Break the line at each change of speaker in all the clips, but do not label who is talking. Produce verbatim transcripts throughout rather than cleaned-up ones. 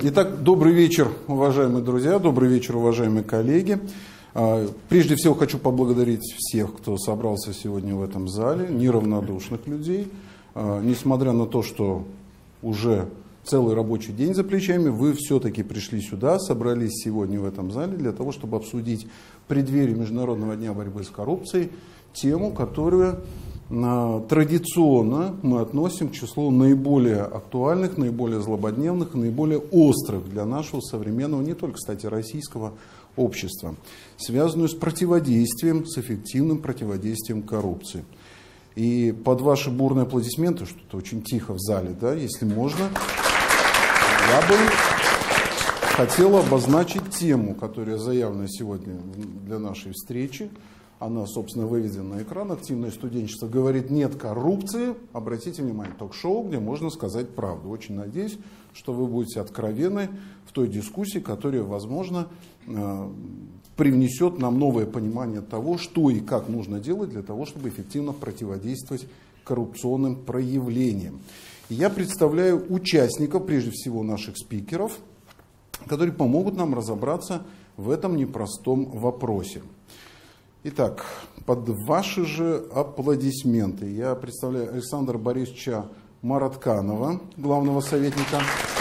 Итак, добрый вечер, уважаемые друзья, добрый вечер, уважаемые коллеги. Прежде всего хочу поблагодарить всех, кто собрался сегодня в этом зале, неравнодушных людей. Несмотря на то, что уже целый рабочий день за плечами, вы все-таки пришли сюда, собрались сегодня в этом зале для того, чтобы обсудить в преддверии Международного дня борьбы с коррупцией тему, которую традиционно мы относим к числу наиболее актуальных, наиболее злободневных, наиболее острых для нашего современного, не только, кстати, российского общества, связанную с противодействием, с эффективным противодействием коррупции. И под ваши бурные аплодисменты, что-то очень тихо в зале, да, если можно, я бы хотел обозначить тему, которая заявлена сегодня для нашей встречи. Она, собственно, выведена на экран. Активное студенчество говорит «нет коррупции». Обратите внимание, ток-шоу, где можно сказать правду. Очень надеюсь, что вы будете откровенны в той дискуссии, которая, возможно, привнесет нам новое понимание того, что и как нужно делать для того, чтобы эффективно противодействовать коррупционным проявлениям. Я представляю участников, прежде всего наших спикеров, которые помогут нам разобраться в этом непростом вопросе. Итак, под ваши же аплодисменты я представляю Александра Борисовича Маратканова, главного советника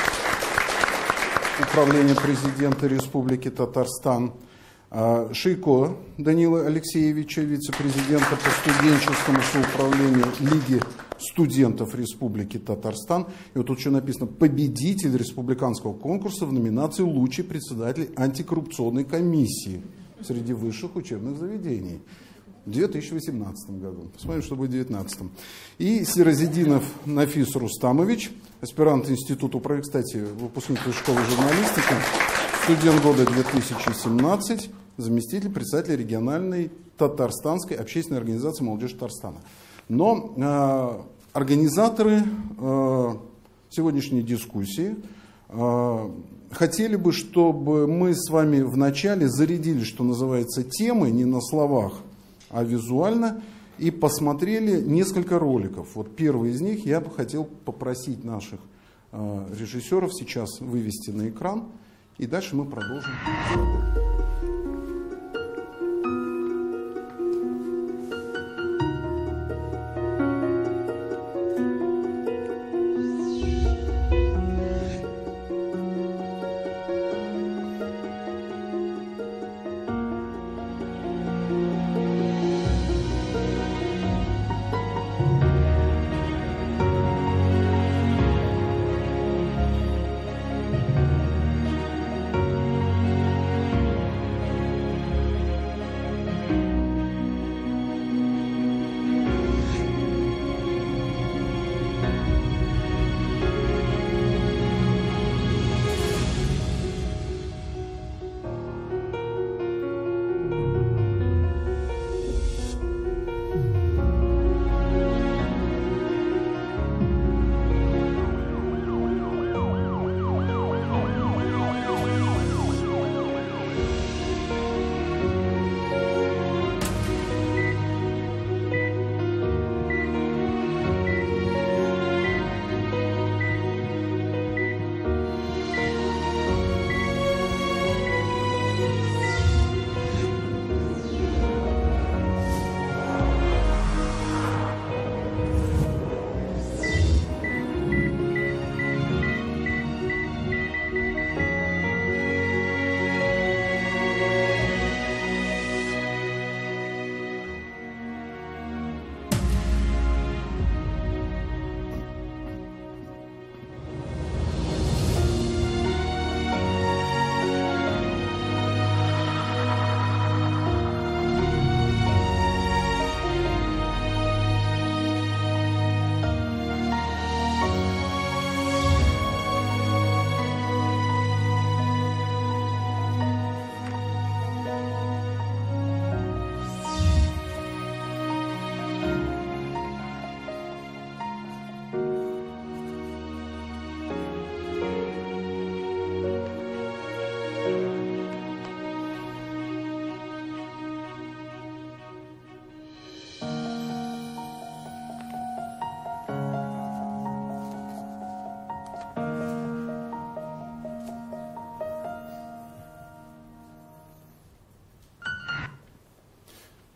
Управления президента Республики Татарстан, Шейко Данила Алексеевича, вице-президента по студенческому соуправлению Лиги студентов Республики Татарстан. И вот тут еще написано «победитель республиканского конкурса в номинации «Лучший председатель антикоррупционной комиссии» среди высших учебных заведений в две тысячи восемнадцатом году. Посмотрим, что будет в две тысячи девятнадцатом. И Сиразиддинов Нафис Рустамович, аспирант Института управления, кстати, выпускник школы журналистики, студент года две тысячи семнадцатый, заместитель председателя региональной татарстанской общественной организации «Молодежь Татарстана». Но э, организаторы э, сегодняшней дискуссии э, хотели бы, чтобы мы с вами вначале зарядили, что называется, темой, не на словах, а визуально, и посмотрели несколько роликов. Вот первый из них я бы хотел попросить наших э, режиссеров сейчас вывести на экран, и дальше мы продолжим.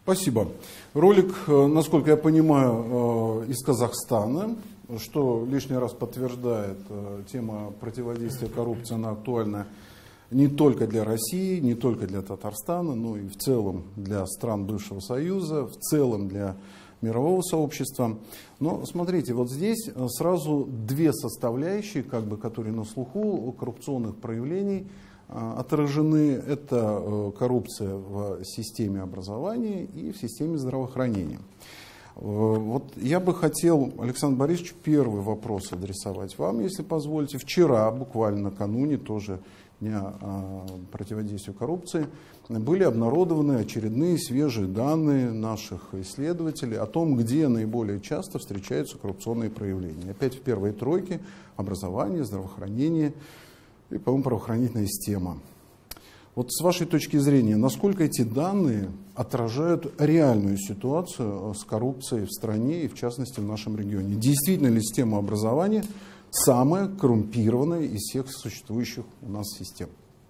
Спасибо. Ролик, насколько я понимаю, из Казахстана, что лишний раз подтверждает, тема противодействия коррупции, она актуальна не только для России, не только для Татарстана, но и в целом для стран бывшего Союза, в целом для мирового сообщества. Но смотрите, вот здесь сразу две составляющие, как бы, которые на слуху коррупционных проявлений отражены. Это коррупция в системе образования и в системе здравоохранения. Вот я бы хотел, Александр Борисович, первый вопрос адресовать вам, если позволите. Вчера, буквально накануне, тоже Дня противодействия коррупции, были обнародованы очередные свежие данные наших исследователей о том, где наиболее часто встречаются коррупционные проявления. Опять в первой тройке: образование, здравоохранение и, по-моему, правоохранительная система. Вот с вашей точки зрения, насколько эти данные отражают реальную ситуацию с коррупцией в стране и, в частности, в нашем регионе? Действительно ли система образования самая коррумпированная из всех существующих у нас систем?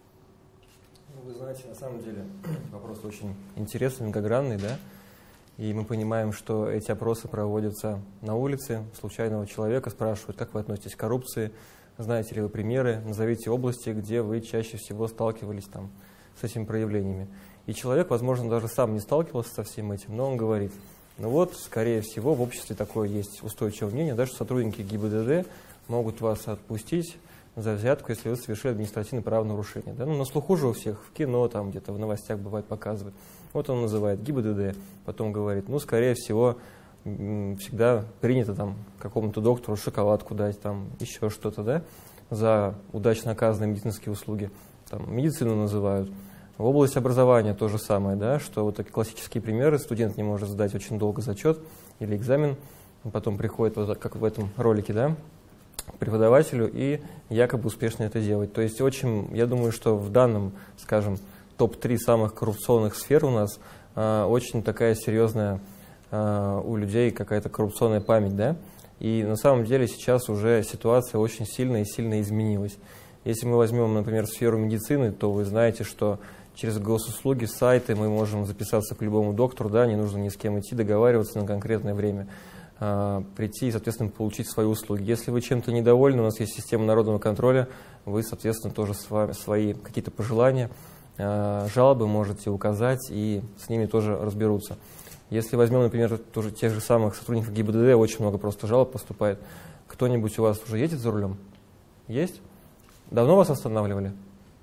Ну, вы знаете, на самом деле вопрос очень интересный, многогранный, да? И мы понимаем, что эти опросы проводятся на улице, случайного человека спрашивают, как вы относитесь к коррупции, знаете ли вы примеры, назовите области, где вы чаще всего сталкивались там с этими проявлениями. И человек, возможно, даже сам не сталкивался со всем этим, но он говорит: ну вот, скорее всего, в обществе такое есть устойчивое мнение, да, что сотрудники ГИБДД могут вас отпустить за взятку, если вы совершили административное правонарушение. Да? Ну, на слуху же у всех, в кино, там где-то в новостях бывает показывают. Вот он называет ГИБДД, потом говорит: ну, скорее всего, всегда принято там какому-то доктору шоколадку дать, там еще что-то, да, за удачно оказанные медицинские услуги. Там медицину называют. В области образования то же самое, да, что вот такие классические примеры: студент не может сдать очень долго зачет или экзамен, потом приходит, вот как в этом ролике, да, к преподавателю и якобы успешно это делать. То есть очень, я думаю, что в данном, скажем, топ три самых коррупционных сфер у нас а, очень такая серьезная а, у людей какая-то коррупционная память, да, и на самом деле сейчас уже ситуация очень сильно и сильно изменилась. Если мы возьмем, например, сферу медицины, то вы знаете, что через госуслуги, сайты мы можем записаться к любому доктору, да, не нужно ни с кем идти, договариваться на конкретное время, а, прийти и, соответственно, получить свои услуги. Если вы чем-то недовольны, у нас есть система народного контроля, вы, соответственно, тоже свои какие-то пожелания, а, жалобы можете указать, и с ними тоже разберутся. Если возьмем, например, тоже тех же самых сотрудников ГИБДД, очень много просто жалоб поступает. Кто-нибудь у вас уже едет за рулем? Есть? Давно вас останавливали?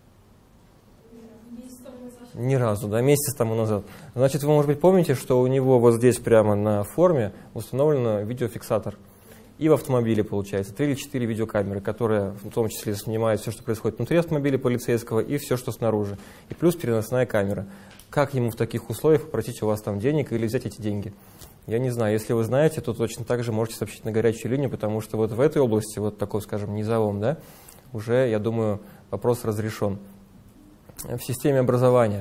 Ни разу, да, месяц тому назад. Значит, вы, может быть, помните, что у него вот здесь прямо на форме установлен видеофиксатор. И в автомобиле, получается, три или четыре видеокамеры, которые в том числе снимают все, что происходит внутри автомобиля полицейского, и все, что снаружи. И плюс переносная камера. Как ему в таких условиях попросить у вас там денег или взять эти деньги? Я не знаю. Если вы знаете, то точно так же можете сообщить на горячую линию, потому что вот в этой области, вот такой, скажем, низовом, да, уже, я думаю, вопрос разрешен. В системе образования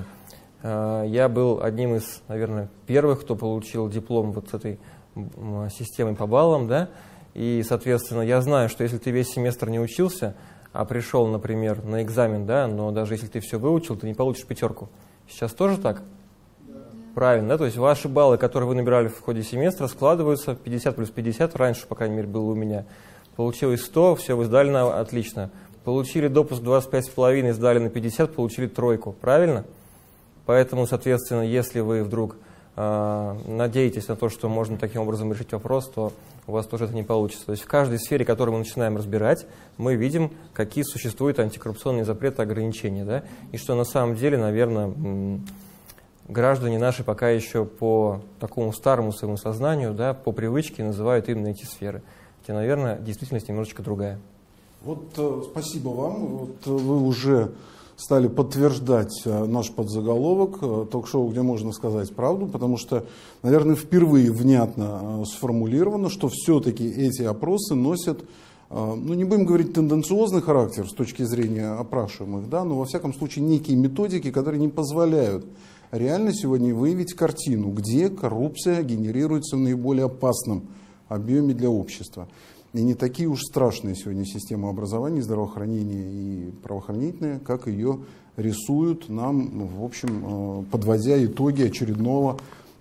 я был одним из, наверное, первых, кто получил диплом вот с этой системой по баллам, да, и, соответственно, я знаю, что если ты весь семестр не учился, а пришел, например, на экзамен, да, но даже если ты все выучил, ты не получишь пятерку. Сейчас тоже так? Да. Правильно, да, то есть ваши баллы, которые вы набирали в ходе семестра, складываются пятьдесят плюс пятьдесят, раньше, по крайней мере, было у меня, получилось сто, все, вы сдали на отлично. Получили допуск двадцать пять с половиной, сдали на пятьдесят, получили тройку. Правильно? Поэтому, соответственно, если вы вдруг э, надеетесь на то, что можно таким образом решить вопрос, то у вас тоже это не получится. То есть в каждой сфере, которую мы начинаем разбирать, мы видим, какие существуют антикоррупционные запреты, ограничения. Да? И что на самом деле, наверное, граждане наши пока еще по такому старому своему сознанию, да, по привычке называют именно эти сферы. Хотя, наверное, действительность немножечко другая.
Вот э, спасибо вам. Вот, вы уже стали подтверждать э, наш подзаголовок э, ток-шоу, где можно сказать правду, потому что, наверное, впервые внятно э, сформулировано, что все-таки эти опросы носят, э, ну не будем говорить тенденциозный характер с точки зрения опрашиваемых, да, но во всяком случае некие методики, которые не позволяют реально сегодня выявить картину, где коррупция генерируется в наиболее опасном объеме для общества. И не такие уж страшные сегодня системы образования, здравоохранения и правоохранительные, как ее рисуют нам, в общем, подводя итоги очередного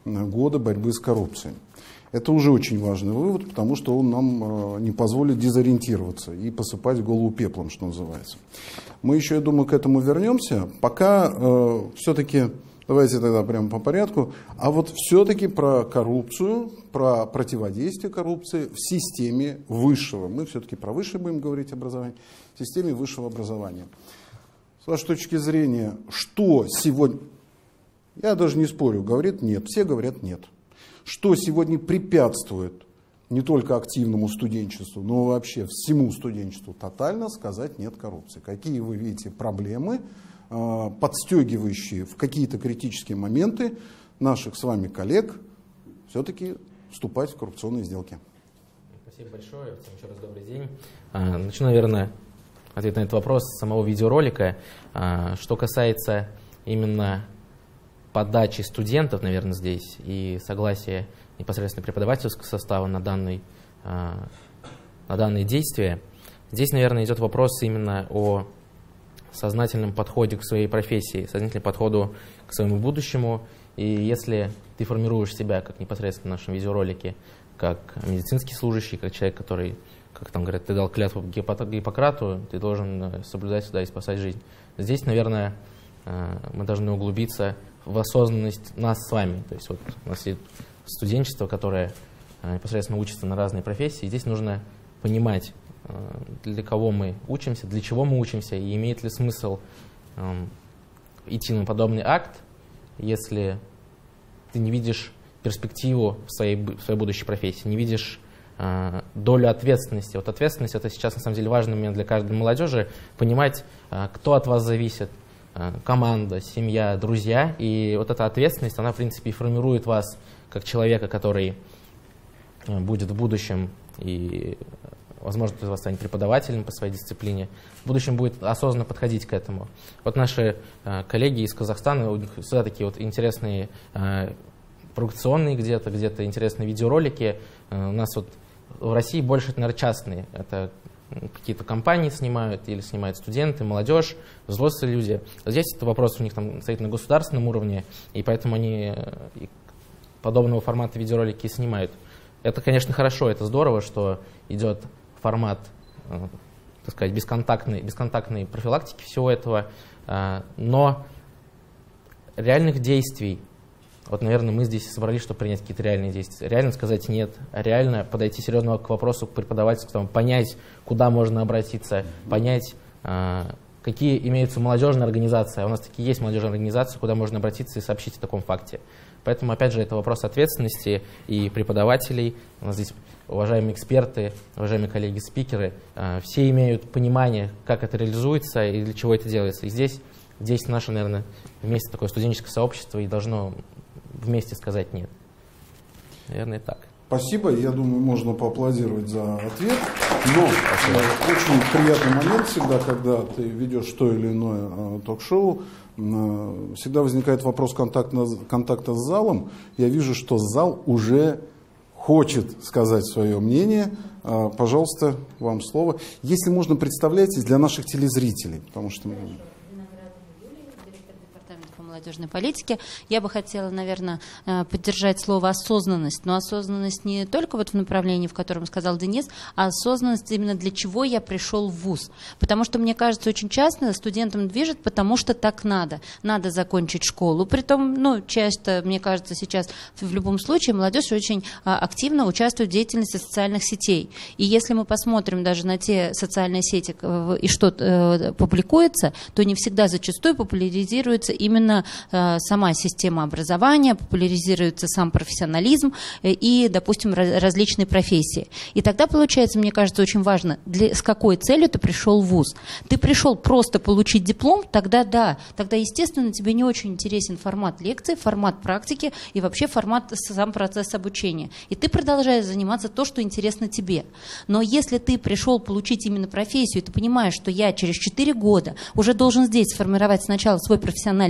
года борьбы с коррупцией. Это уже очень важный вывод, потому что он нам не позволит дезориентироваться и посыпать голову пеплом, что называется. Мы еще, я думаю, к этому вернемся. Пока э, все-таки, давайте тогда прямо по порядку, а вот все-таки про коррупцию, про противодействие коррупции в системе высшего. Мы все-таки про высшее будем говорить образование, в системе высшего образования. С вашей точки зрения, что сегодня, я даже не спорю, говорит нет, все говорят нет. Что сегодня препятствует не только активному студенчеству, но и вообще всему студенчеству тотально сказать нет коррупции? Какие вы видите проблемы, подстегивающие в какие-то критические моменты наших с вами коллег все-таки вступать в коррупционные сделки?
Спасибо большое. Всем еще раз добрый день. Начну, наверное, ответ на этот вопрос с самого видеоролика. Что касается именно подачи студентов, наверное, здесь, и согласия непосредственно преподавательского состава на, данный, на данные действия, здесь, наверное, идет вопрос именно о сознательном подходе к своей профессии, сознательном подходу к своему будущему. И если ты формируешь себя, как непосредственно в нашем видеоролике, как медицинский служащий, как человек, который, как там говорят, ты дал клятву Гиппократу, ты должен соблюдать сюда и спасать жизнь. Здесь, наверное, мы должны углубиться в осознанность нас с вами. То есть вот у нас есть студенчество, которое непосредственно учится на разные профессии. Здесь нужно понимать, для кого мы учимся, для чего мы учимся, и имеет ли смысл идти на подобный акт, если ты не видишь перспективу в своей, в своей будущей профессии, не видишь э, долю ответственности. Вот ответственность — это сейчас на самом деле важный момент для каждой молодежи, понимать, э, кто от вас зависит, э, команда, семья, друзья. И вот эта ответственность, она в принципе и формирует вас как человека, который э, будет в будущем и, возможно, кто из вас станет преподавателем по своей дисциплине, в будущем будет осознанно подходить к этому. Вот наши э, коллеги из Казахстана, у них всегда такие вот интересные э, провокационные где-то, где-то интересные видеоролики. Э, у нас вот в России больше, это, наверное, частные. Это какие-то компании снимают или снимают студенты, молодежь, взрослые люди. Здесь это вопрос у них там стоит на государственном уровне, и поэтому они и подобного формата видеоролики снимают. Это, конечно, хорошо, это здорово, что идет формат, э, так сказать, бесконтактной, бесконтактной профилактики всего этого, э, но реальных действий, вот, наверное, мы здесь собрались, чтобы принять какие-то реальные действия. Реально сказать нет, реально подойти серьезно к вопросу, к преподавательству, понять, куда можно обратиться, понять, э, какие имеются молодежные организации. А у нас такие есть молодежные организации, куда можно обратиться и сообщить о таком факте. Поэтому, опять же, это вопрос ответственности и преподавателей. У нас здесь уважаемые эксперты, уважаемые коллеги-спикеры, э, все имеют понимание, как это реализуется и для чего это делается. И здесь, здесь наше, наверное, вместе такое студенческое сообщество и должно вместе сказать «нет». Наверное, так.
Спасибо. Я думаю, можно поаплодировать за ответ. Но э, очень приятный момент всегда, когда ты ведешь то или иное э, ток-шоу, э, всегда возникает вопрос контакта, контакта с залом. Я вижу, что зал уже хочет сказать свое мнение. Э, пожалуйста, вам слово. Если можно, представляйтесь для наших телезрителей, потому что...
молодежной политики. Я бы хотела, наверное, поддержать слово «осознанность». Но осознанность не только вот в направлении, в котором сказал Денис, а осознанность именно для чего я пришел в вуз. Потому что, мне кажется, очень часто студентам движет, потому что так надо. Надо закончить школу. Притом, ну, часто, мне кажется, сейчас в любом случае молодежь очень активно участвует в деятельности социальных сетей. И если мы посмотрим даже на те социальные сети и что публикуется, то не всегда зачастую популяризируется именно сама система образования, популяризируется сам профессионализм и, допустим, различные профессии. И тогда получается, мне кажется, очень важно, для, с какой целью ты пришел в вуз. Ты пришел просто получить диплом, тогда да, тогда, естественно, тебе не очень интересен формат лекции, формат практики и вообще формат, сам процесс обучения. И ты продолжаешь заниматься то, что интересно тебе. Но если ты пришел получить именно профессию, и ты понимаешь, что я через четыре года уже должен здесь сформировать сначала свой профессиональный путь,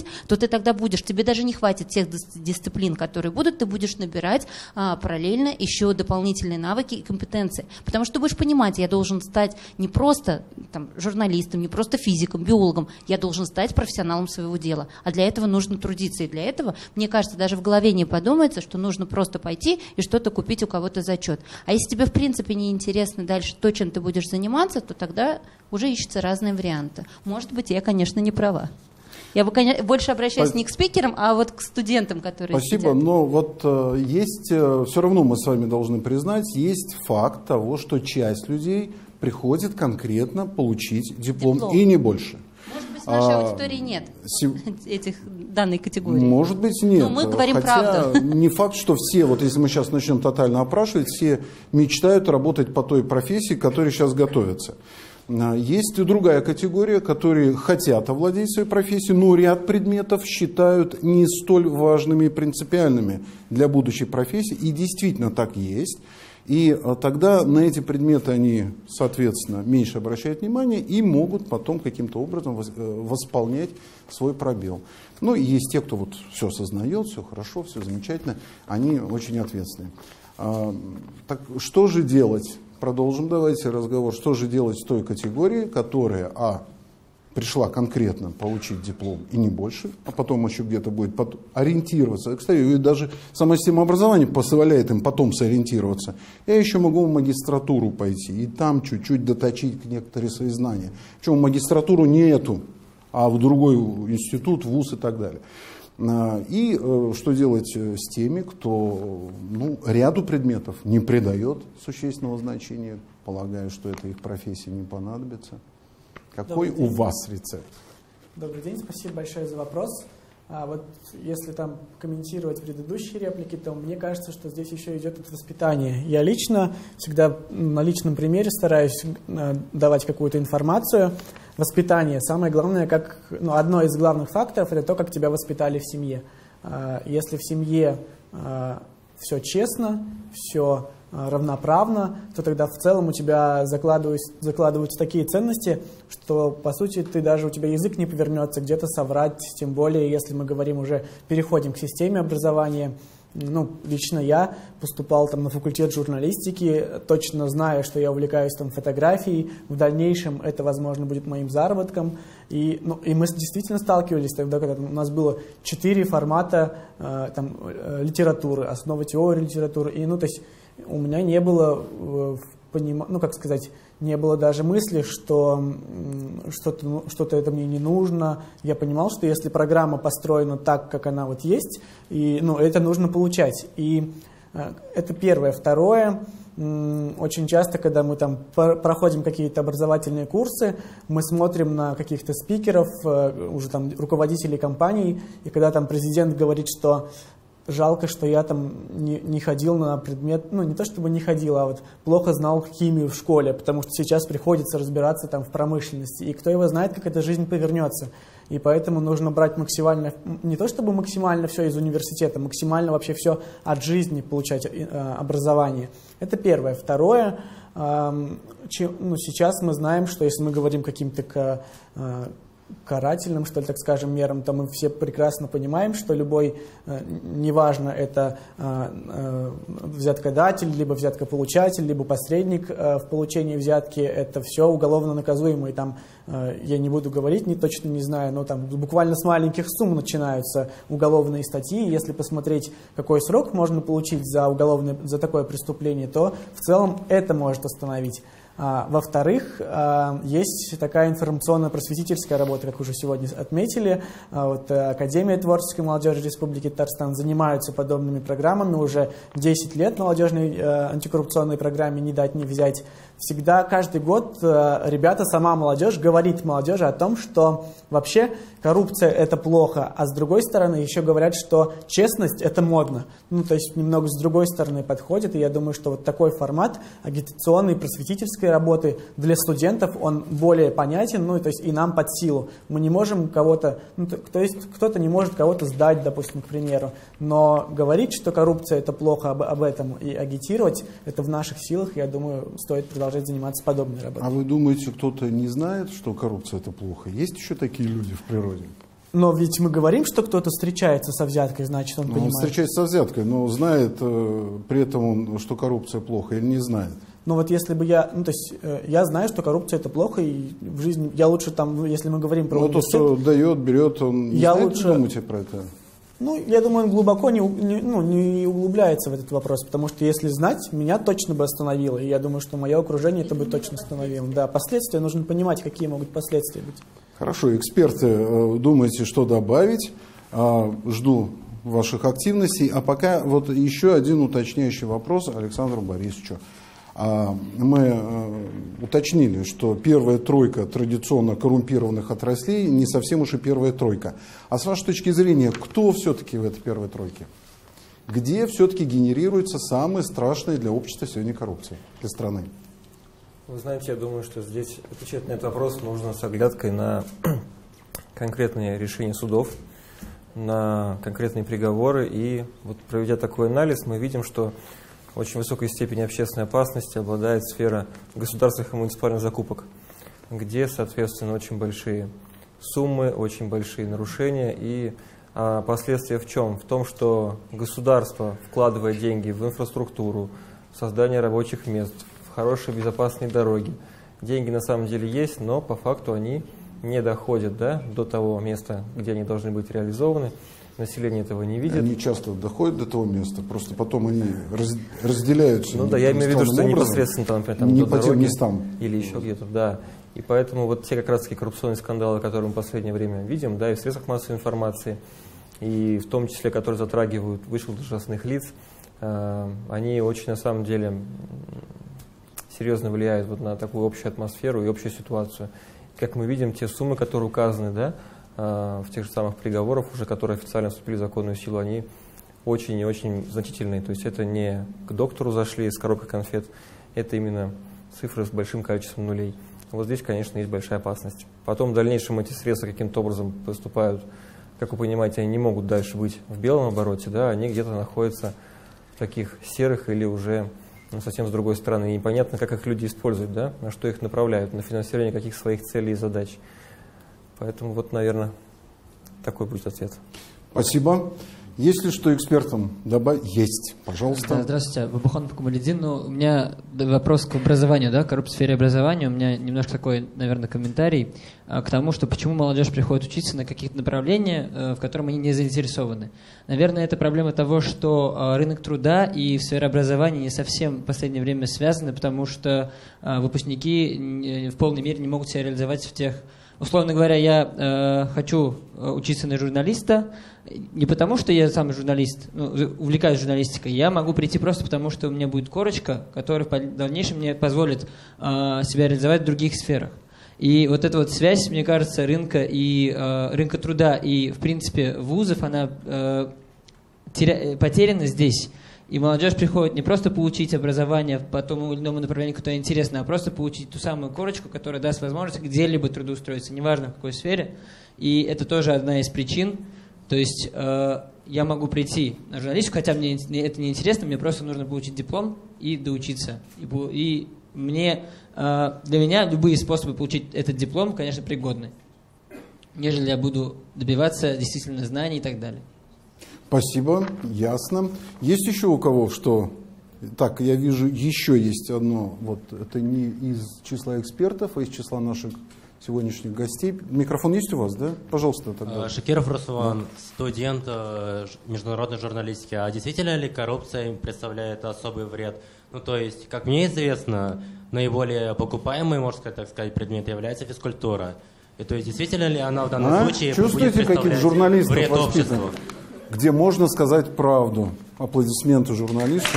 путь, то ты тогда будешь, тебе даже не хватит тех дисциплин, которые будут, ты будешь набирать а, параллельно еще дополнительные навыки и компетенции. Потому что ты будешь понимать, я должен стать не просто там, журналистом, не просто физиком, биологом, я должен стать профессионалом своего дела. А для этого нужно трудиться. И для этого, мне кажется, даже в голове не подумается, что нужно просто пойти и что-то купить у кого-то зачет. А если тебе в принципе не интересно дальше то, чем ты будешь заниматься, то тогда уже ищутся разные варианты. Может быть, я, конечно, не права. Я бы, конечно, больше обращаюсь Спасибо. не к спикерам, а вот к студентам, которые
Спасибо,
сидят.
но вот э, есть, э, все равно мы с вами должны признать, есть факт того, что часть людей приходит конкретно получить диплом, диплом. и не больше.
Может быть, в нашей а, аудитории нет си... этих данной категории.
Может быть, нет.
Но мы говорим
Хотя
правду.
Не факт, что все, вот если мы сейчас начнем тотально опрашивать, все мечтают работать по той профессии, к которой сейчас готовятся. Есть и другая категория, которые хотят овладеть своей профессией, но ряд предметов считают не столь важными и принципиальными для будущей профессии. И действительно так есть. И тогда на эти предметы они, соответственно, меньше обращают внимание и могут потом каким-то образом восполнять свой пробел. Ну и есть те, кто вот все осознает, все хорошо, все замечательно, они очень ответственные. Так что же делать? Продолжим, давайте разговор. Что же делать с той категорией, которая, а, пришла конкретно получить диплом и не больше, а потом еще где-то будет ориентироваться. Кстати, даже сама система образования позволяет им потом сориентироваться. Я еще могу в магистратуру пойти и там чуть-чуть доточить некоторые свои знания. Причем магистратуру не эту, а в другой институт, вуз и так далее. И что делать с теми, кто ну, ряду предметов не придает существенного значения, полагая, что это их профессии не понадобится? Какой у вас рецепт?
Добрый день, спасибо большое за вопрос. А вот если там комментировать предыдущие реплики, то мне кажется, что здесь еще идет от воспитания. Я лично всегда на личном примере стараюсь давать какую-то информацию. Воспитание. Самое главное, как, ну, одно из главных факторов, это то, как тебя воспитали в семье. Если в семье все честно, все равноправно, то тогда в целом у тебя закладываются, закладываются такие ценности, что, по сути, ты даже у тебя язык не повернется где-то соврать, тем более, если мы говорим уже, переходим к системе образования. Ну, лично я поступал там на факультет журналистики, точно зная, что я увлекаюсь там фотографией, в дальнейшем это, возможно, будет моим заработком. И, ну, и мы действительно сталкивались тогда, когда у нас было четыре формата э, там, литературы, основы теории литературы. И, ну, то есть у меня не было, э, поним... ну, как сказать, не было даже мысли, что что-то, ну, что-то это мне не нужно. Я понимал, что если программа построена так, как она вот есть, и, ну, это нужно получать. И э, это первое. Второе, э, очень часто, когда мы там проходим какие-то образовательные курсы, мы смотрим на каких-то спикеров, э, уже там руководителей компаний, и когда там президент говорит, что жалко, что я там не, не ходил на предмет, ну не то чтобы не ходил, а вот плохо знал химию в школе, потому что сейчас приходится разбираться там в промышленности, и кто его знает, как эта жизнь повернется. И поэтому нужно брать максимально, не то чтобы максимально все из университета, максимально вообще все от жизни получать э, образование. Это первое. Второе, э, че, ну, сейчас мы знаем, что если мы говорим каким-то к э, карательным, что ли, так скажем, мерам, то мы все прекрасно понимаем, что любой, э, неважно, это э, э, взяткодатель, либо взяткополучатель, либо посредник э, в получении взятки, это все уголовно наказуемо. И там, э, я не буду говорить, не, точно не знаю, но там буквально с маленьких сумм начинаются уголовные статьи. Если посмотреть, какой срок можно получить за, уголовное, за такое преступление, то в целом это может остановить. А, во-вторых, а, есть такая информационно-просветительская работа, как уже сегодня отметили. А, вот, Академия творческой молодежи Республики Татарстан занимаются подобными программами уже десять лет, молодежной а, антикоррупционной программе «Не дать не взять». Всегда, каждый год а, ребята, сама молодежь говорит молодежи о том, что вообще коррупция – это плохо, а с другой стороны еще говорят, что честность – это модно. Ну, то есть немного с другой стороны подходит, и я думаю, что вот такой формат агитационной, просветительской работы для студентов, он более понятен, ну, то есть и нам под силу. Мы не можем кого-то, ну, то, то есть кто-то не может кого-то сдать, допустим, к примеру, но говорить, что коррупция – это плохо, об, об этом и агитировать – это в наших силах, я думаю, стоит продолжать заниматься подобной работой.
А вы думаете, кто-то не знает, что коррупция – это плохо? Есть еще такие люди в природе?
Но ведь мы говорим, что кто-то встречается со взяткой, значит, он
Ну,
понимает.
он встречается со взяткой, но знает э, при этом, он, что коррупция плохо, или не знает?
Но вот если бы я, ну то есть э, я знаю, что коррупция это плохо, и в жизни я лучше там, ну, если мы говорим про
Ну, то,
университет,
что дает, берет, он не
Я
знает,
лучше-
что думаете про это?
ну я думаю, он глубоко не, у- не- ну, не углубляется в этот вопрос, потому что если знать, меня точно бы остановило, и я думаю, что мое окружение это бы точно остановило. Да, последствия, нужно понимать, какие могут последствия быть.
Хорошо, эксперты, э, думаете, что добавить? А, Жду ваших активностей. А пока вот еще один уточняющий вопрос Александру Борисовичу. А, Мы э, уточнили, что первая тройка традиционно коррумпированных отраслей не совсем уж и первая тройка. А с вашей точки зрения, кто все-таки в этой первой тройке? Где все-таки генерируется самая страшная для общества сегодня коррупция, для страны?
Вы знаете, я думаю, что здесь отвечать на этот вопрос нужно с оглядкой на конкретные решения судов, на конкретные приговоры. И вот проведя такой анализ, мы видим, что очень высокой степени общественной опасности обладает сфера государственных и муниципальных закупок, где, соответственно, очень большие суммы, очень большие нарушения. И а, последствия в чем? В том, что государство, вкладывая деньги в инфраструктуру, в создание рабочих мест, в хорошие безопасные дороги, деньги на самом деле есть, но по факту они не доходят, да, до того места, где они должны быть реализованы. Население этого не видит.
Они часто доходят до того места, просто потом они раз- разделяются.
Ну да, я имею в виду, что
странным образом,
непосредственно там, например, там,
не
до
по тем
дороги
местам.
или еще где-то, да. И поэтому вот те как раз таки коррупционные скандалы, которые мы в последнее время видим, да, и в средствах массовой информации, и в том числе, которые затрагивают высших должностных лиц, э, они очень на самом деле м, серьезно влияют вот на такую общую атмосферу и общую ситуацию. Как мы видим, те суммы, которые указаны, да, э, в тех же самых приговорах, уже которые официально вступили в законную силу, они очень и очень значительные. То есть это не к доктору зашли с коробкой конфет, это именно цифры с большим количеством нулей. Вот здесь, конечно, есть большая опасность. Потом в дальнейшем эти средства каким-то образом поступают, как вы понимаете, они не могут дальше быть в белом обороте, да, они где-то находятся в таких серых или уже ну, совсем с другой стороны. И непонятно, как их люди используют, да, на что их направляют, на финансирование каких своих целей и задач. Поэтому вот, наверное, такой будет ответ.
Спасибо. Есть ли что экспертам добавить? Есть. Пожалуйста.
Да, здравствуйте, Бабухан Камалидин. Ну, у меня вопрос к образованию, да, коррупция в сфере образования. У меня немножко такой, наверное, комментарий а, к тому, что почему молодежь приходит учиться на какие-то направления, а, в котором они не заинтересованы. Наверное, это проблема того, что а, рынок труда и сфера образования не совсем в последнее время связаны, потому что а, выпускники не, в полной мере не могут себя реализовать в тех... Условно говоря, я э, хочу учиться на журналиста не потому, что я сам журналист, ну, увлекаюсь журналистикой. Я могу прийти просто потому, что у меня будет корочка, которая в дальнейшем мне позволит э, себя реализовать в других сферах. И вот эта вот связь, мне кажется, рынка и э, рынка труда и, в принципе, вузов, она э, теря... потеряна здесь. И молодежь приходит не просто получить образование по тому или иному направлению, которое интересно, а просто получить ту самую корочку, которая даст возможность где-либо трудоустроиться, неважно в какой сфере. И это тоже одна из причин. То есть э, я могу прийти на журналистику, хотя мне это не интересно, мне просто нужно получить диплом и доучиться. И, и мне, э, для меня любые способы получить этот диплом, конечно, пригодны, нежели я буду добиваться действительно знаний и так далее.
Спасибо, ясно. Есть еще у кого что? Так, я вижу, еще есть одно, вот это не из числа экспертов, а из числа наших сегодняшних гостей. Микрофон есть у вас, да? Пожалуйста. Тогда.
Шакиров Руслан, да. Студент международной журналистики. А действительно ли коррупция представляет особый вред? Ну, то есть, как мне известно, наиболее покупаемый, можно сказать, так сказать, предмет является физкультура. И то есть, действительно ли она в данном
а?
случае
Чувствуете,
будет представлять
журналистов
вред обществу?
Где можно сказать правду. Аплодисменты журналистам.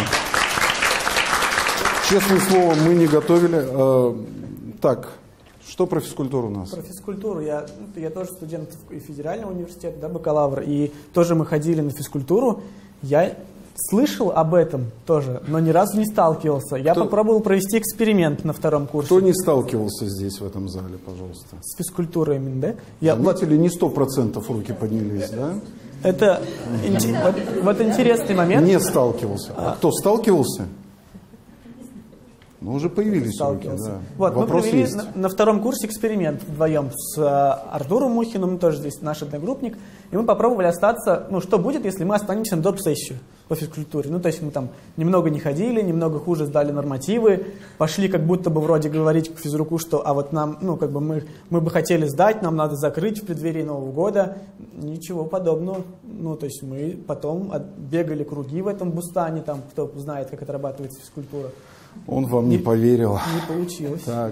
Честное слово, мы не готовили. Так, что про физкультуру у нас?
Про физкультуру. Я, я тоже студент и федерального университета, да, бакалавр, и тоже мы ходили на физкультуру. Я слышал об этом тоже, но ни разу не сталкивался. Я Кто? попробовал провести эксперимент на втором курсе.
Кто не сталкивался здесь, в этом зале, пожалуйста?
С физкультурой именно, да?
Я, Заметили, вот, не сто процентов руки поднялись, да?
Это вот, вот интересный момент.
Не сталкивался. А кто сталкивался? Ну, уже появились руки, да.
Вот,
Вопрос
мы провели
есть.
на, на втором курсе эксперимент вдвоем с а, Артуром Мухиным, тоже здесь наш одногруппник, и мы попробовали остаться, ну, что будет, если мы останемся на доп. Сессию по физкультуре. Ну, то есть мы там немного не ходили, немного хуже сдали нормативы, пошли как будто бы вроде говорить к физруку, что, а вот нам, ну, как бы мы, мы бы хотели сдать, нам надо закрыть в преддверии Нового года. Ничего подобного. Ну, то есть мы потом бегали круги в этом бустане, там, кто знает, как отрабатывается физкультура.
Он вам не, не поверил.
Не получилось.
Так,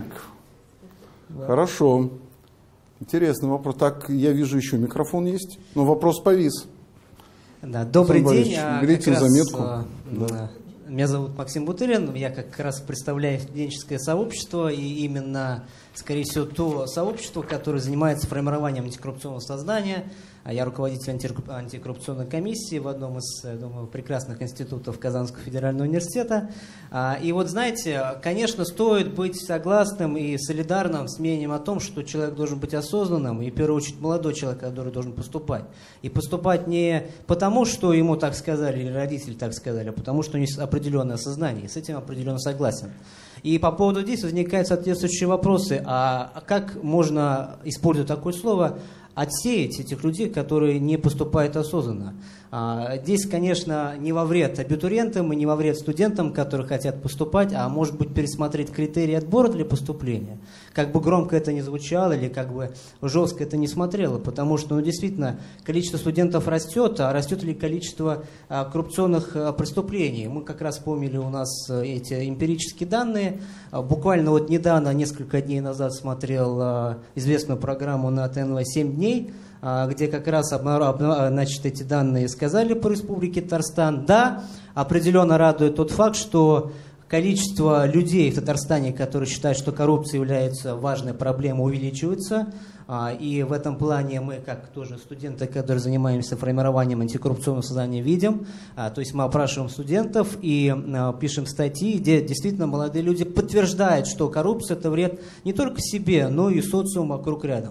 да. Хорошо. Интересный вопрос. Так, я вижу, еще микрофон есть. Но вопрос повис.
Да, добрый
Александр
день.
Берите
раз,
заметку.
А,
да.
Меня зовут Максим Бутырин. Я как раз представляю студенческое сообщество, и именно, скорее всего, то сообщество, которое занимается формированием антикоррупционного сознания. Я руководитель антикоррупционной комиссии в одном из, я думаю, прекрасных институтов Казанского федерального университета. И вот, знаете, конечно, стоит быть согласным и солидарным с мнением о том, что человек должен быть осознанным, и в первую очередь молодой человек, который должен поступать. И поступать не потому, что ему так сказали, или родители так сказали, а потому, что у него есть определенное сознание, и с этим определенно согласен. И по поводу здесь возникают соответствующие вопросы. А как можно, используя такое слово, отсеять этих людей, которые не поступают осознанно? А, здесь, конечно, не во вред абитуриентам и не во вред студентам, которые хотят поступать, а может быть пересмотреть критерии отбора для поступления. Как бы громко это ни звучало или как бы жестко это не смотрело, потому что, ну, действительно, количество студентов растет, а растет ли количество а, коррупционных а, преступлений? Мы как раз помнили у нас а, эти эмпирические данные. А, буквально вот недавно, несколько дней назад смотрел а, известную программу на ТНВ «семь дней», где как раз значит, эти данные сказали по республике Татарстан. Да, определенно радует тот факт, что количество людей в Татарстане, которые считают, что коррупция является важной проблемой, увеличивается. И в этом плане мы, как тоже студенты, которые занимаемся формированием антикоррупционного сознания, видим. То есть мы опрашиваем студентов и пишем статьи, где действительно молодые люди подтверждают, что коррупция – это вред не только себе, но и социуму вокруг рядом.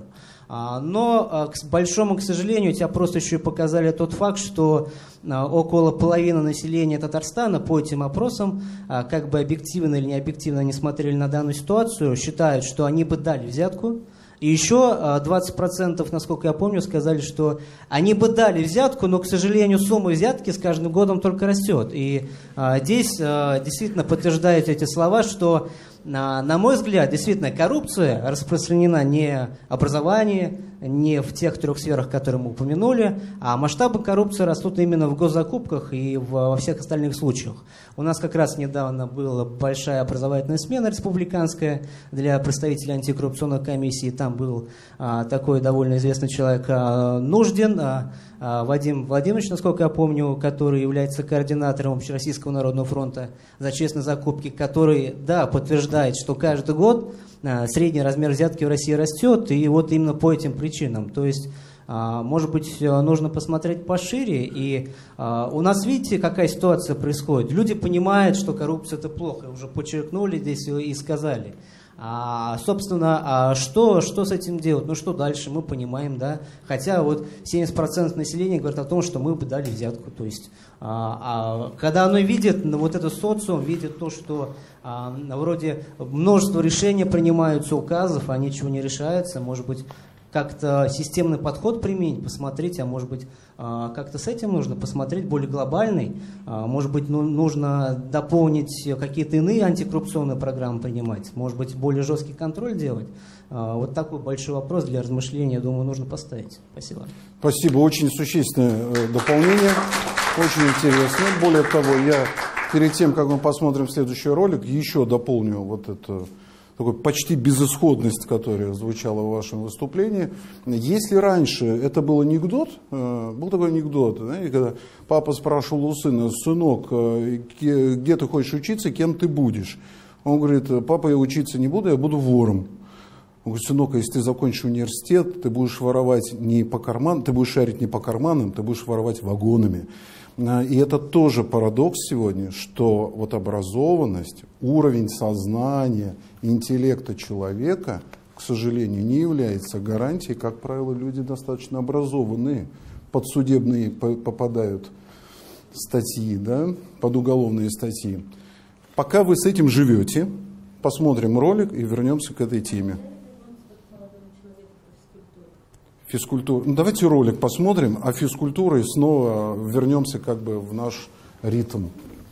Но, к большому, к сожалению, эти опросы еще и показали тот факт, что около половины населения Татарстана по этим опросам, как бы объективно или не объективно они смотрели на данную ситуацию, считают, что они бы дали взятку. И еще двадцать процентов, насколько я помню, сказали, что они бы дали взятку, но, к сожалению, сумма взятки с каждым годом только растет. И здесь действительно подтверждают эти слова, что, на мой взгляд, действительно, коррупция распространена не в образовании, не в тех трех сферах, которые мы упомянули, а масштабы коррупции растут именно в госзакупках и во всех остальных случаях. У нас как раз недавно была большая образовательная смена республиканская для представителей антикоррупционной комиссии. Там был а, такой довольно известный человек а, Нуждин, а, а, Вадим Владимирович, насколько я помню, который является координатором Общероссийского народного фронта за честные закупки, который, да, подтверждает, что каждый год а, средний размер взятки в России растет, и вот именно по этим причинам. То есть, может быть, нужно посмотреть пошире. И а, у нас, видите, какая ситуация происходит. Люди понимают, что коррупция – это плохо, уже подчеркнули здесь и сказали. А, собственно, а что, что с этим делать? Ну, что дальше? Мы понимаем, да. Хотя вот семьдесят процентов населения говорят о том, что мы бы дали взятку. То есть, а, а, когда оно видит, ну, вот этот социум видит то, что а, вроде множество решений принимаются, указов, а ничего не решается, может быть, как-то системный подход применить, посмотреть, а может быть, как-то с этим нужно посмотреть, более глобальный, может быть, ну, нужно дополнить какие-то иные антикоррупционные программы принимать, может быть, более жесткий контроль делать. Вот такой большой вопрос для размышления, я думаю, нужно поставить. Спасибо.
Спасибо, очень существенное дополнение, очень интересно. Более того, я перед тем, как мы посмотрим следующий ролик, еще дополню вот это... такой почти безысходность, которая звучала в вашем выступлении. Если раньше это был анекдот, был такой анекдот, знаете, когда папа спрашивал у сына: сынок, где ты хочешь учиться, кем ты будешь? Он говорит: папа, я учиться не буду, я буду вором. Он говорит: сынок, если ты закончишь университет, ты будешь воровать не по карманам, ты будешь шарить не по карманам, ты будешь воровать вагонами. И это тоже парадокс сегодня, что вот образованность, уровень сознания, интеллекта человека, к сожалению, не является гарантией. Как правило, люди достаточно образованные, под судебные попадают статьи, да, под уголовные статьи. Пока вы с этим живете, посмотрим ролик и вернемся к этой теме. Физкультура. Ну, давайте ролик посмотрим, а физкультуру и снова вернемся как бы в наш ритм.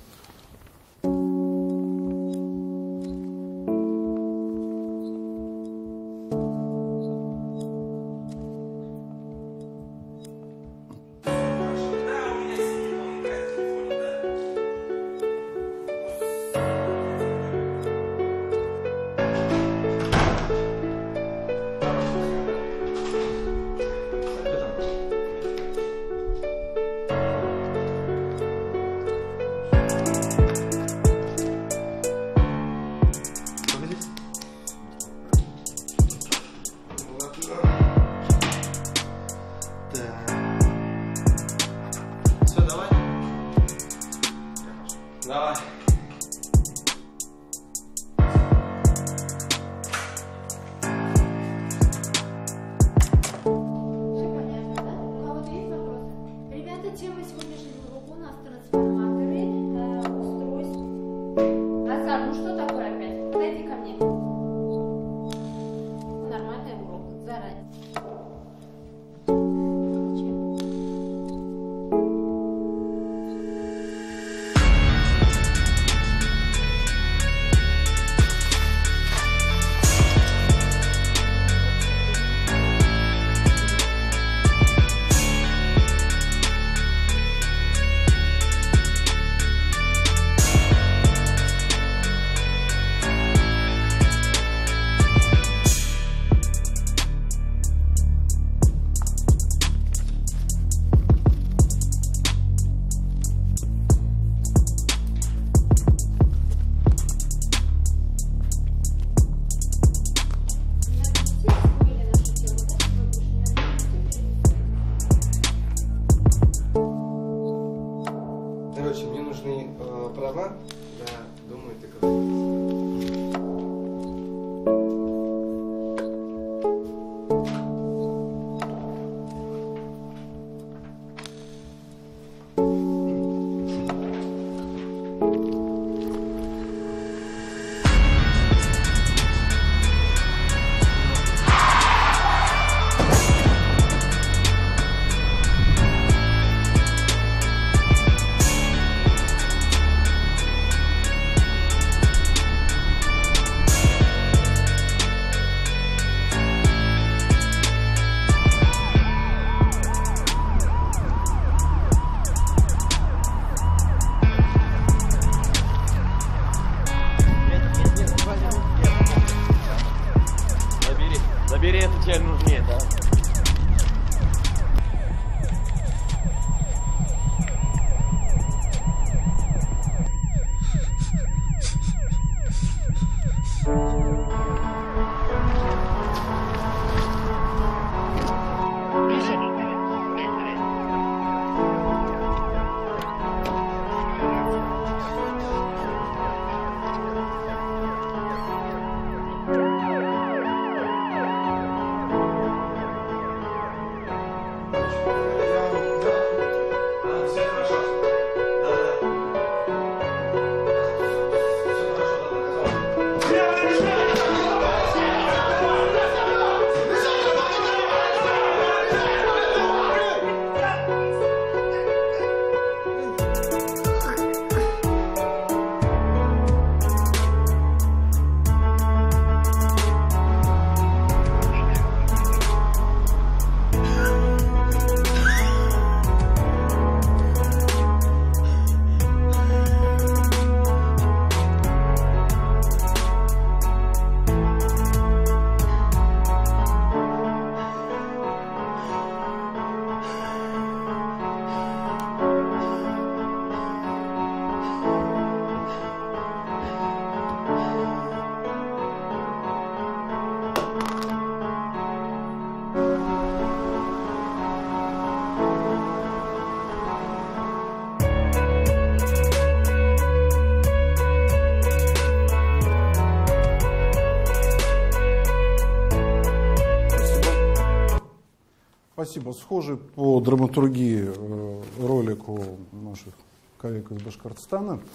Спасибо. Схожий по драматургии ролик у наших коллег из Башкортостана.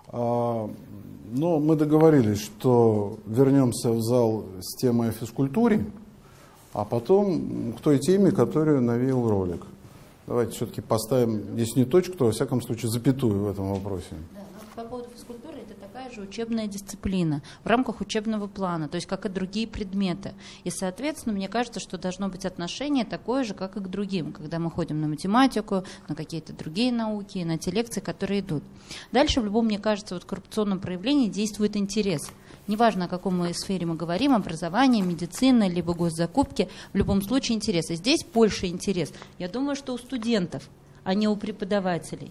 Но мы договорились, что вернемся в зал с темой о физкультуре, а потом к той теме, которую навеял ролик. Давайте все-таки поставим, если не точку, то во всяком случае запятую в этом вопросе.
Да, по поводу физкультуры, это такая же учебная дисциплина в рамках учебного плана, то есть как и другие предметы. И, соответственно, мне кажется, что должно быть отношение такое же, как и к другим, когда мы ходим на математику, на какие-то другие науки, на те лекции, которые идут. Дальше, в любом, мне кажется, вот в коррупционном проявлении действует интерес. Неважно, о каком мы сфере мы говорим, образование, медицина, либо госзакупки, в любом случае интерес. И здесь больше интерес, я думаю, что у студентов, а не у преподавателей.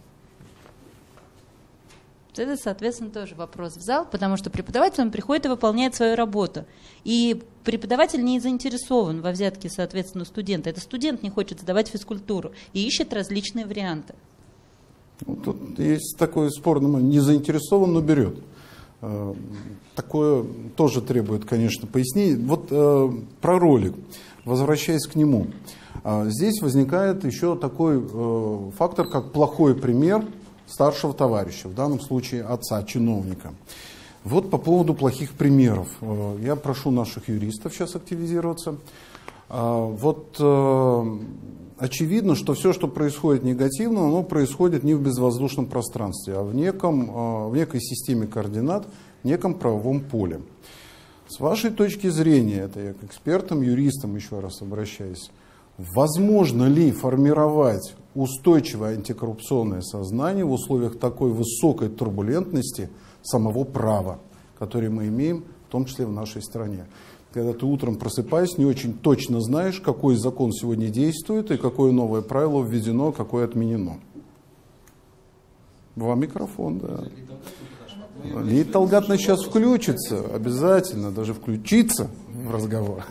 Это, соответственно, тоже вопрос в зал, потому что преподаватель, он приходит и выполняет свою работу. И преподаватель не заинтересован во взятке, соответственно, студента. Это студент не хочет сдавать физкультуру и ищет различные варианты.
Ну, тут есть такой спорный момент. Не заинтересован, но берет. Такое тоже требует, конечно, пояснений. Вот э, про ролик, возвращаясь к нему. Э, здесь возникает еще такой э, фактор, как плохой пример старшего товарища, в данном случае отца, чиновника. Вот по поводу плохих примеров. Э, я прошу наших юристов сейчас активизироваться. Э, вот э, очевидно, что все, что происходит негативно, оно происходит не в безвоздушном пространстве, а в, неком, в некой системе координат, в неком правовом поле. С вашей точки зрения, это я к экспертам, юристам еще раз обращаюсь, возможно ли формировать устойчивое антикоррупционное сознание в условиях такой высокой турбулентности самого права, который мы имеем, в том числе в нашей стране? Когда ты утром просыпаясь, не очень точно знаешь, какой закон сегодня действует и какое новое правило введено, какое отменено. Вам микрофон, да. Лид Талгатовна сейчас включится, обязательно, даже включится в разговор.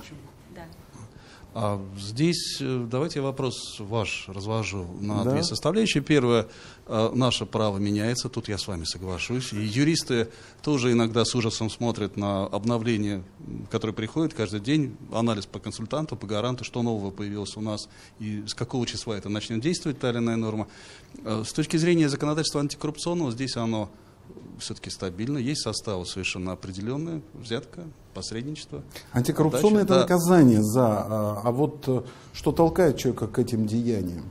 А здесь давайте я вопрос ваш развожу на
да?
две составляющие. Первое, наше право меняется, тут я с вами соглашусь. И юристы тоже иногда с ужасом смотрят на обновления, которые приходят каждый день, анализ по консультанту, по гаранту, что нового появилось у нас и с какого числа это начнет действовать, та или иная норма. С точки зрения законодательства антикоррупционного, здесь оно все-таки стабильно, есть составы совершенно определенные, взятка, посредничество.
Антикоррупционное — это
да.
наказание за, а, а вот что толкает человека к этим деяниям?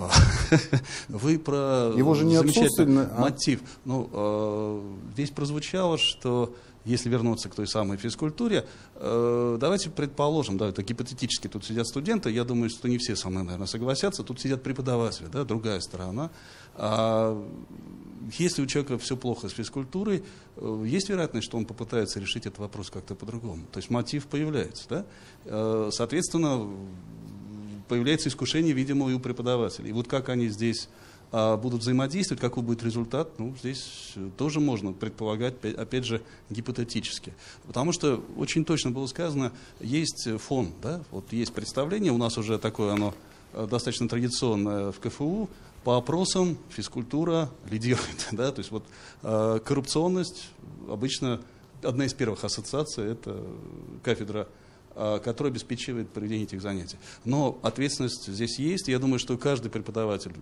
Вы про
Его же не
замечательный
а?
мотив. Ну, э, здесь прозвучало, что если вернуться к той самой физкультуре, э, давайте предположим, да, это гипотетически, тут сидят студенты, я думаю, что не все со мной, наверное, согласятся, тут сидят преподаватели, да, другая сторона. А, если у человека все плохо с физкультурой, э, есть вероятность, что он попытается решить этот вопрос как-то по-другому. То есть мотив появляется, да? Э, соответственно, появляется искушение, видимо, и у преподавателей. И вот как они здесь а, будут взаимодействовать, какой будет результат, ну, здесь тоже можно предполагать, опять же, гипотетически. Потому что, очень точно было сказано, есть фон, да? Вот есть представление, у нас уже такое оно достаточно традиционное в ка эф у, по опросам физкультура лидирует. Да? То есть вот, э, коррупционность обычно одна из первых ассоциаций, это кафедра, э, которая обеспечивает проведение этих занятий. Но ответственность здесь есть. Я думаю, что каждый преподаватель,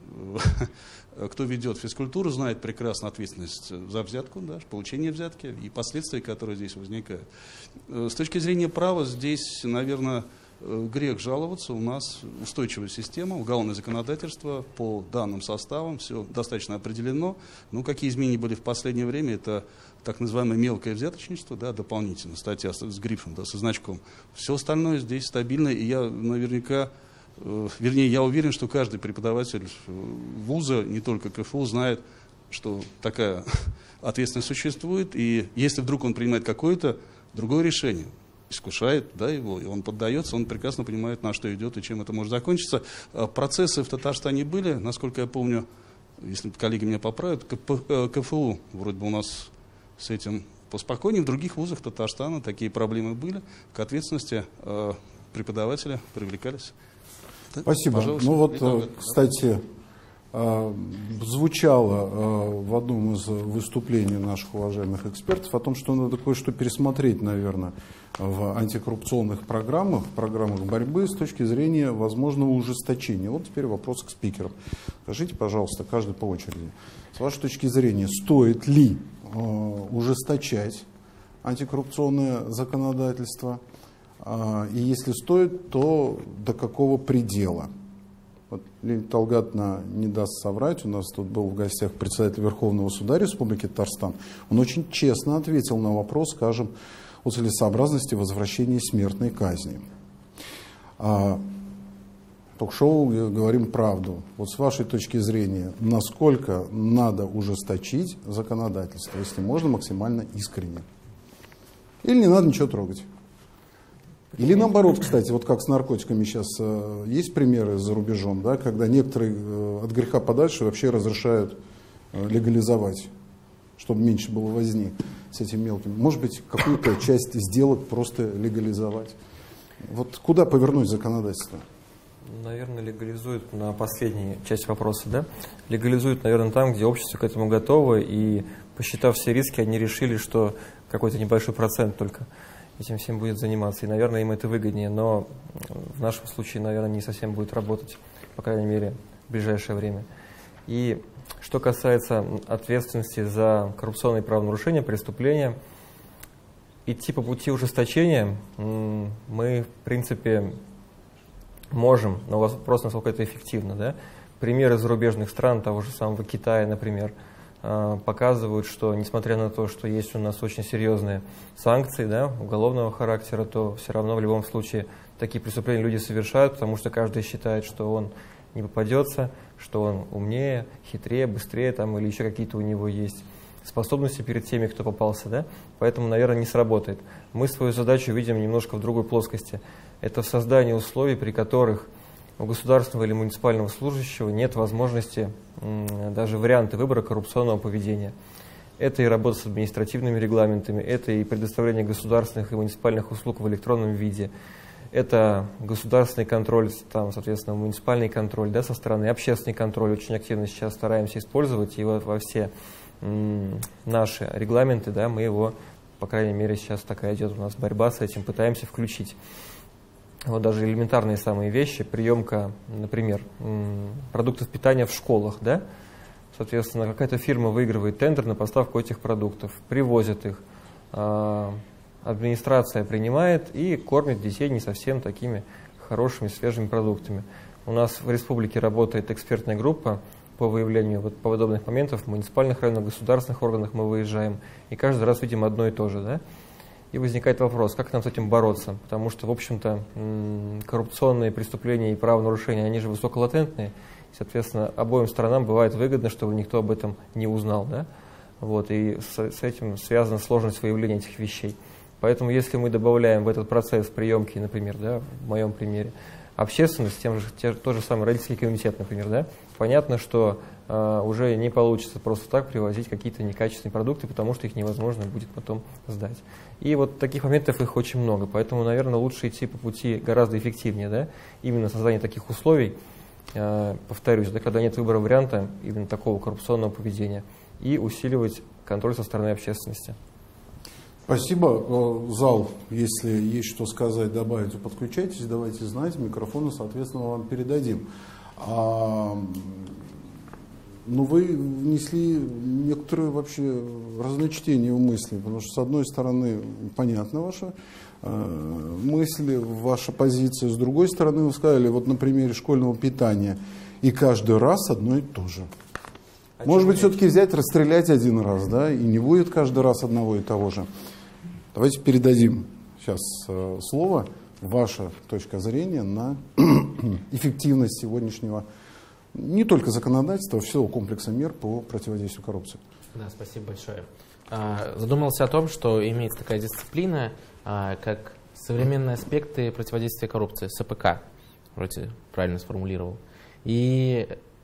кто ведет физкультуру, знает прекрасно ответственность за взятку, да, получение взятки и последствия, которые здесь возникают. С точки зрения права здесь, наверное, грех жаловаться, у нас устойчивая система, уголовное законодательство по данным составам, все достаточно определено. Ну, какие изменения были в последнее время, это так называемое мелкое взяточничество, да, дополнительно, статья с, с грифом, да, со значком. Все остальное здесь стабильно, и я наверняка, э, вернее, я уверен, что каждый преподаватель вуза, не только ка эф у, знает, что такая ответственность существует, и если вдруг он принимает какое-то другое решение, искушает, да, его, и он поддается, он прекрасно понимает, на что идет и чем это может закончиться. Процессы в Татарстане были, насколько я помню, если коллеги меня поправят, ка эф у вроде бы у нас с этим поспокойнее, в других вузах Татарстана такие проблемы были, к ответственности э, преподавателя привлекались.
Спасибо.
Пожалуйста.
Ну вот, кстати, звучало в одном из выступлений наших уважаемых экспертов о том, что надо кое-что пересмотреть, наверное, в антикоррупционных программах, в программах борьбы с точки зрения возможного ужесточения. Вот теперь вопрос к спикерам. Скажите, пожалуйста, каждый по очереди, с вашей точки зрения, стоит ли ужесточать антикоррупционное законодательство, и если стоит, то до какого предела. Вот Леонид Талгатовна не даст соврать, у нас тут был в гостях председатель Верховного суда Республики Татарстан. Он очень честно ответил на вопрос, скажем, о целесообразности возвращения смертной казни. А, ток-шоу говорим правду. Вот с вашей точки зрения, насколько надо ужесточить законодательство, если можно, максимально искренне? Или не надо ничего трогать? Или наоборот, кстати, вот как с наркотиками сейчас э, есть примеры за рубежом, да, когда некоторые э, от греха подальше вообще разрешают э, легализовать, чтобы меньше было возни с этим мелким. Может быть, какую-то часть сделок просто легализовать. Вот куда повернуть законодательство?
Наверное, легализуют на последнюю часть вопроса, да? Легализуют, наверное, там, где общество к этому готово, и, посчитав все риски, они решили, что какой-то небольшой процент только этим всем будет заниматься, и, наверное, им это выгоднее, но в нашем случае, наверное, не совсем будет работать, по крайней мере, в ближайшее время. И что касается ответственности за коррупционные правонарушения, преступления, идти по пути ужесточения мы, в принципе, можем, но вопрос, насколько это эффективно, да? Примеры зарубежных стран, того же самого Китая, например, показывают, что несмотря на то, что есть у нас очень серьезные санкции, да, уголовного характера, то все равно в любом случае такие преступления люди совершают, потому что каждый считает, что он не попадется, что он умнее, хитрее, быстрее там, или еще какие-то у него есть способности перед теми, кто попался. Да? Поэтому, наверное, не сработает. Мы свою задачу видим немножко в другой плоскости. Это создание условий, при которых у государственного или муниципального служащего нет возможности, даже варианты выбора коррупционного поведения. Это и работа с административными регламентами, это и предоставление государственных и муниципальных услуг в электронном виде, это государственный контроль, там, соответственно, муниципальный контроль, да, со стороны, общественный контроль очень активно сейчас стараемся использовать, и вот во все м, наши регламенты, да, мы его, по крайней мере, сейчас такая идет у нас борьба с этим, пытаемся включить. Вот даже элементарные самые вещи, приемка, например, продуктов питания в школах, да? Соответственно, какая-то фирма выигрывает тендер на поставку этих продуктов, привозит их, администрация принимает и кормит детей не совсем такими хорошими, свежими продуктами. У нас в республике работает экспертная группа по выявлению вот подобных моментов, в муниципальных районах, государственных органах мы выезжаем, и каждый раз видим одно и то же, да? И возникает вопрос, как нам с этим бороться, потому что, в общем-то, коррупционные преступления и правонарушения, они же высоколатентные, соответственно, обоим сторонам бывает выгодно, чтобы никто об этом не узнал, да? Вот, и с, с этим связана сложность выявления этих вещей. Поэтому, если мы добавляем в этот процесс приемки, например, да, в моем примере, общественность, тем же, те, тот же самый родительский комитет, например, да, понятно, что э, уже не получится просто так привозить какие-то некачественные продукты, потому что их невозможно будет потом сдать. И вот таких моментов их очень много, поэтому, наверное, лучше идти по пути гораздо эффективнее, да, именно создание таких условий, э, повторюсь, да, когда нет выбора варианта именно такого коррупционного поведения, и усиливать контроль со стороны общественности.
Спасибо. Зал, если есть что сказать, добавить, подключайтесь, давайте знать, микрофоны, соответственно, вам передадим. А, ну, вы внесли некоторые вообще разночтения в мысли, потому что, с одной стороны, понятна ваша э, мысль, ваша позиция, с другой стороны, вы сказали, вот на примере школьного питания, и каждый раз одно и то же. А Может быть, все-таки взять, расстрелять один раз, да, и не будет каждый раз одного и того же. Давайте передадим сейчас э, слово, ваша точка зрения на эффективность сегодняшнего не только законодательства, а всего комплекса мер по противодействию коррупции.
Да, спасибо большое. А, задумался о том, что имеется такая дисциплина, а, как современные аспекты противодействия коррупции, эс пэ ка, вроде правильно сформулировал. И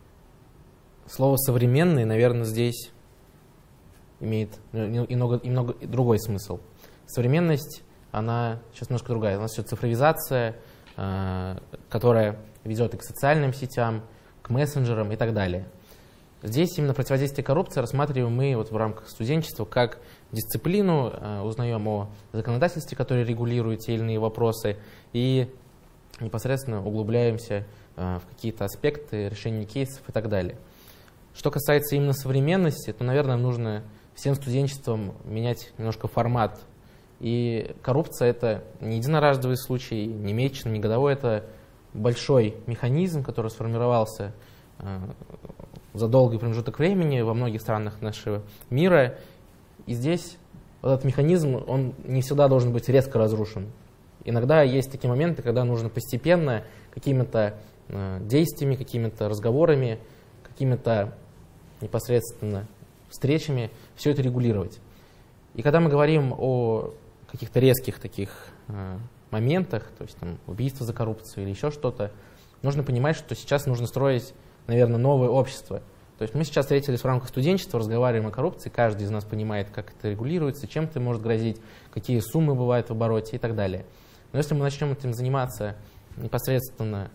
слово «современный», наверное, здесь имеет немного, немного другой смысл. Современность, она сейчас немножко другая. У нас сейчас цифровизация, э, которая ведет и к социальным сетям, к мессенджерам и так далее. Здесь именно противодействие коррупции рассматриваем мы вот в рамках студенчества как дисциплину, э, узнаем о законодательстве, которое регулирует те или иные вопросы, и непосредственно углубляемся э, в какие-то аспекты решения кейсов и так далее. Что касается именно современности, то, наверное, нужно всем студенчеством менять немножко формат. И коррупция — это не единоразовый случай, не месячный, не годовой, это большой механизм, который сформировался э, за долгий промежуток времени во многих странах нашего мира. И здесь вот этот механизм, он не всегда должен быть резко разрушен. Иногда есть такие моменты, когда нужно постепенно какими-то э, действиями, какими-то разговорами, какими-то непосредственно встречами все это регулировать. И когда мы говорим о каких-то резких таких э, моментах, то есть там, убийство за коррупцию или еще что-то, нужно понимать, что сейчас нужно строить, наверное, новое общество. То есть мы сейчас встретились в рамках студенчества, разговариваем о коррупции, каждый из нас понимает, как это регулируется, чем это может грозить, какие суммы бывают в обороте и так далее. Но если мы начнем этим заниматься непосредственно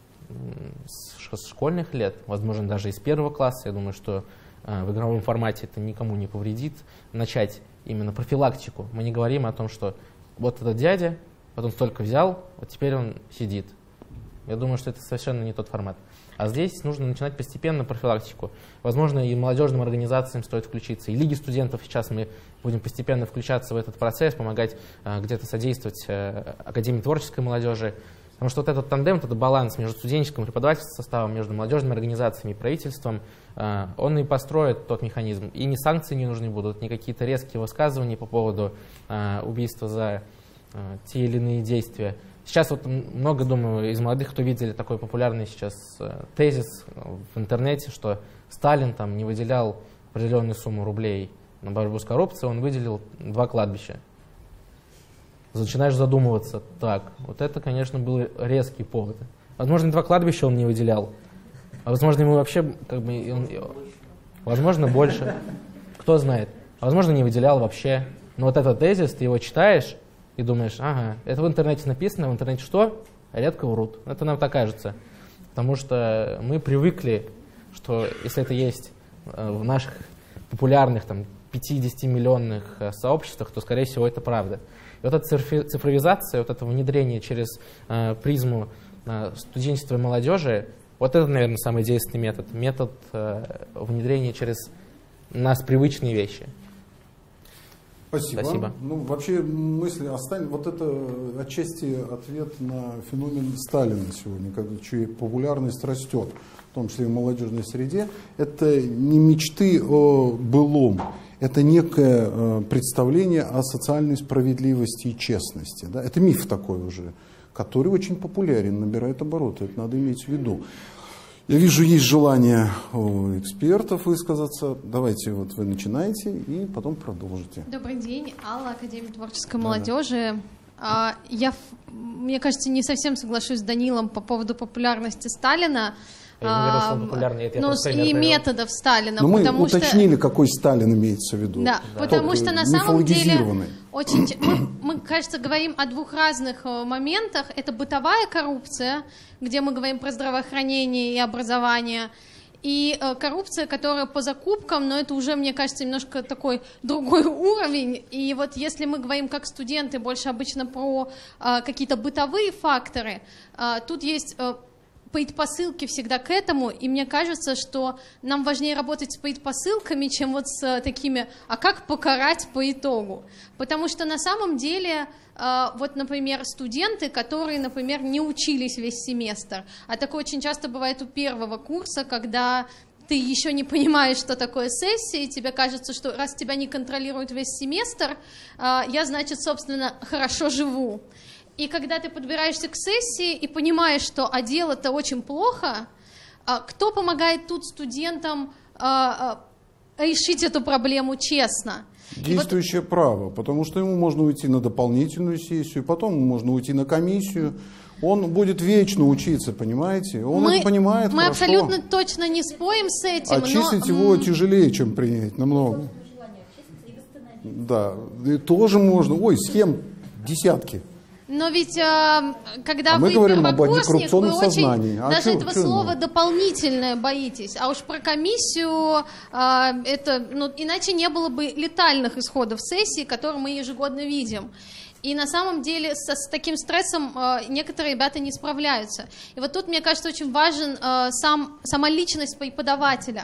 с школьных лет, возможно, даже из первого класса, я думаю, что в игровом формате это никому не повредит, начать именно профилактику. Мы не говорим о том, что вот этот дядя, вот он столько взял, вот теперь он сидит. Я думаю, что это совершенно не тот формат. А здесь нужно начинать постепенно профилактику. Возможно, и молодежным организациям стоит включиться, и лиги студентов сейчас мы будем постепенно включаться в этот процесс, помогать э, где-то содействовать э, Академии творческой молодежи. Потому что вот этот тандем, вот этот баланс между студенческим и преподавательским составом, между молодежными организациями и правительством, э, он и построит тот механизм. И ни санкции не нужны будут, ни какие-то резкие высказывания по поводу э, убийства за э, те или иные действия. Сейчас вот много, думаю, из молодых, кто видели такой популярный сейчас э, тезис в интернете, что Сталин там не выделял определенную сумму рублей на борьбу с коррупцией, он выделил два кладбища. Начинаешь задумываться, так, вот это, конечно, был резкий повод. Возможно, два кладбища он не выделял, а возможно, ему вообще, как бы, он, возможно, больше, кто знает. А возможно, не выделял вообще. Но вот этот тезис, ты его читаешь и думаешь, ага, это в интернете написано, в интернете что? Редко врут. Это нам так кажется. Потому что мы привыкли, что если это есть в наших популярных там, пятидесятимиллионных сообществах, то, скорее всего, это правда. И вот эта цифровизация, вот это внедрение через э, призму э, студенчества и молодежи, вот это, наверное, самый действенный метод. Метод э, внедрения через нас привычные вещи.
Спасибо.
Спасибо.
Ну, вообще мысль о Сталине, вот это отчасти ответ на феномен Сталина сегодня, когда чья популярность растет, в том числе и в молодежной среде. Это не мечты о былом, это некое э, представление о социальной справедливости и честности. Да? Это миф такой уже, который очень популярен, набирает обороты, это надо иметь в виду. Я вижу, есть желание у экспертов высказаться. Давайте, вот вы начинаете и потом продолжите.
Добрый день, Алла, Академия творческой молодежи. Да. Я, мне кажется, не совсем соглашусь с Данилом по поводу популярности Сталина.
Я не популярный, это я
но и методов Сталина.
Но мы
потому
уточнили,
что...
какой Сталин имеется в виду.
Да, да. Потому
Тот,
что на самом деле очень, мы, мы, кажется, говорим о двух разных моментах. Это бытовая коррупция, где мы говорим про здравоохранение и образование, и э, коррупция, которая по закупкам, но это уже, мне кажется, немножко такой другой уровень. И вот если мы говорим как студенты больше обычно про э, какие-то бытовые факторы, э, тут есть... Э, предпосылки всегда к этому, и мне кажется, что нам важнее работать с предпосылками, чем вот с такими, а как покарать по итогу. Потому что на самом деле, вот, например, студенты, которые, например, не учились весь семестр, а такое очень часто бывает у первого курса, когда ты еще не понимаешь, что такое сессия, и тебе кажется, что раз тебя не контролируют весь семестр, я, значит, собственно, хорошо живу. И когда ты подбираешься к сессии и понимаешь, что а дело-то очень плохо, кто помогает тут студентам решить эту проблему честно?
Действующее вот... право, потому что ему можно уйти на дополнительную сессию, потом можно уйти на комиссию. Он будет вечно учиться, понимаете? Он
мы,
это понимает
Мы
хорошо.
абсолютно точно не спорим с этим.
Очистить
но...
его тяжелее, чем принять, намного. Да, и тоже можно. Ой, схем десятки.
Но ведь, когда
а мы
вы
говорим об
первокурсник, вы очень
сознании. А
даже
что,
этого
что
слова
ну?
дополнительное боитесь. А уж про комиссию, это, ну, иначе не было бы летальных исходов сессии, которые мы ежегодно видим. И на самом деле со, с таким стрессом э, некоторые ребята не справляются. И вот тут, мне кажется, очень важен э, сам, сама личность преподавателя.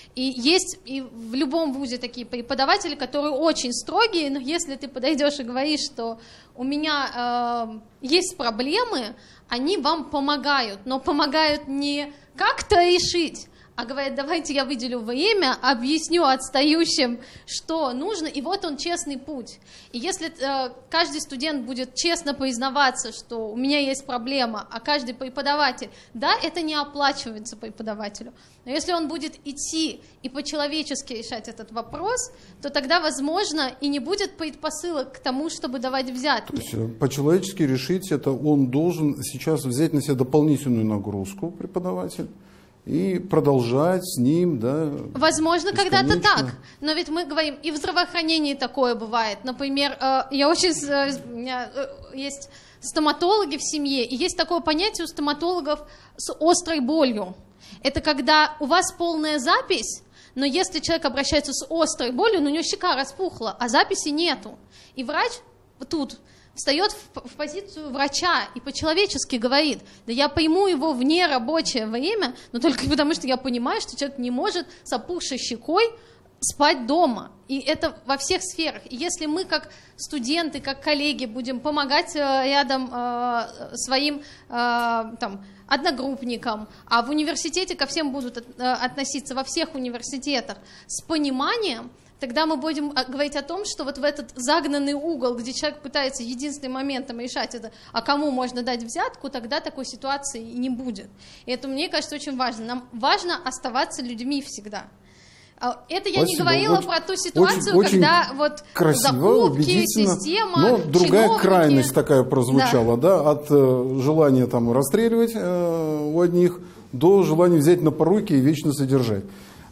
И есть и в любом вузе такие преподаватели, которые очень строгие, но если ты подойдешь и говоришь, что у меня э, есть проблемы, они вам помогают, но помогают не как-то решить, а говорят, давайте я выделю время, объясню отстающим, что нужно, и вот он честный путь. И если э, каждый студент будет честно признаваться, что у меня есть проблема, а каждый преподаватель, да, это не оплачивается преподавателю, но если он будет идти и по-человечески решать этот вопрос, то тогда, возможно, и не будет предпосылок к тому, чтобы давать взятки.
То есть по-человечески решить это, он должен сейчас взять на себя дополнительную нагрузку, преподаватель, и продолжать с ним, да.
Возможно, когда-то так, но ведь мы говорим, и в здравоохранении такое бывает. Например, я очень, у меня есть стоматологи в семье, и есть такое понятие у стоматологов с острой болью. Это когда у вас полная запись, но если человек обращается с острой болью, но у него щека распухла, а записи нету, и врач тут встает в, в позицию врача и по-человечески говорит, да я пойму его в нерабочее время, но только потому, что я понимаю, что человек не может с опухшей щекой спать дома. И это во всех сферах. И если мы, как студенты, как коллеги, будем помогать рядом э, своим э, там, одногруппникам, а в университете ко всем будут от, относиться, во всех университетах, с пониманием, тогда мы будем говорить о том, что вот в этот загнанный угол, где человек пытается единственным моментом решать это, а кому можно дать взятку, тогда такой ситуации и не будет. И это, мне кажется, очень важно. Нам важно оставаться людьми всегда. Это я Спасибо. не говорила очень, про ту ситуацию, очень, когда очень вот
красиво,
закупки, система,
но другая
чиновники.
крайность такая прозвучала, да, да от э, желания там расстреливать э, у одних до желания взять на поруки и вечно содержать.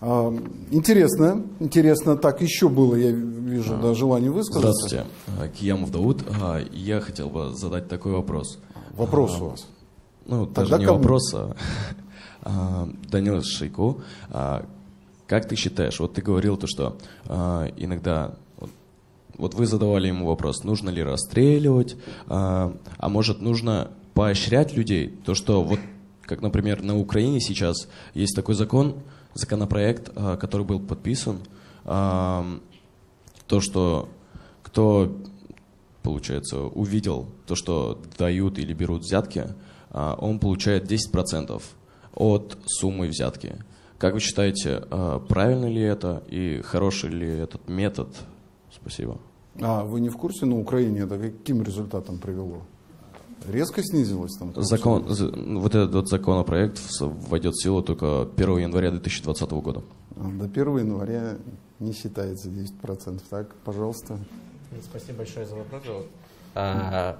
Интересно, интересно. Так, еще было, я вижу, да, желание высказаться.
Здравствуйте, Киямов Дауд. Я хотел бы задать такой вопрос.
Вопрос а, у вас?
Ну, Тогда даже не кому? вопрос, а Данил Шейко. Как ты считаешь, вот ты говорил то, что иногда, вот, вот вы задавали ему вопрос, нужно ли расстреливать, а может нужно поощрять людей, то, что вот, как, например, на Украине сейчас есть такой закон, законопроект, который был подписан, то, что кто, получается, увидел то, что дают или берут взятки, он получает десять процентов от суммы взятки. Как вы считаете, правильно ли это и хороший ли этот метод? Спасибо.
А вы не в курсе, на Украине это каким результатом привело? Резко снизилось там?
Закон, вот этот вот законопроект войдет в силу только первого января две тысячи двадцатого года.
До первого января не считается десять процентов. Так, пожалуйста.
Спасибо большое за вопрос. А,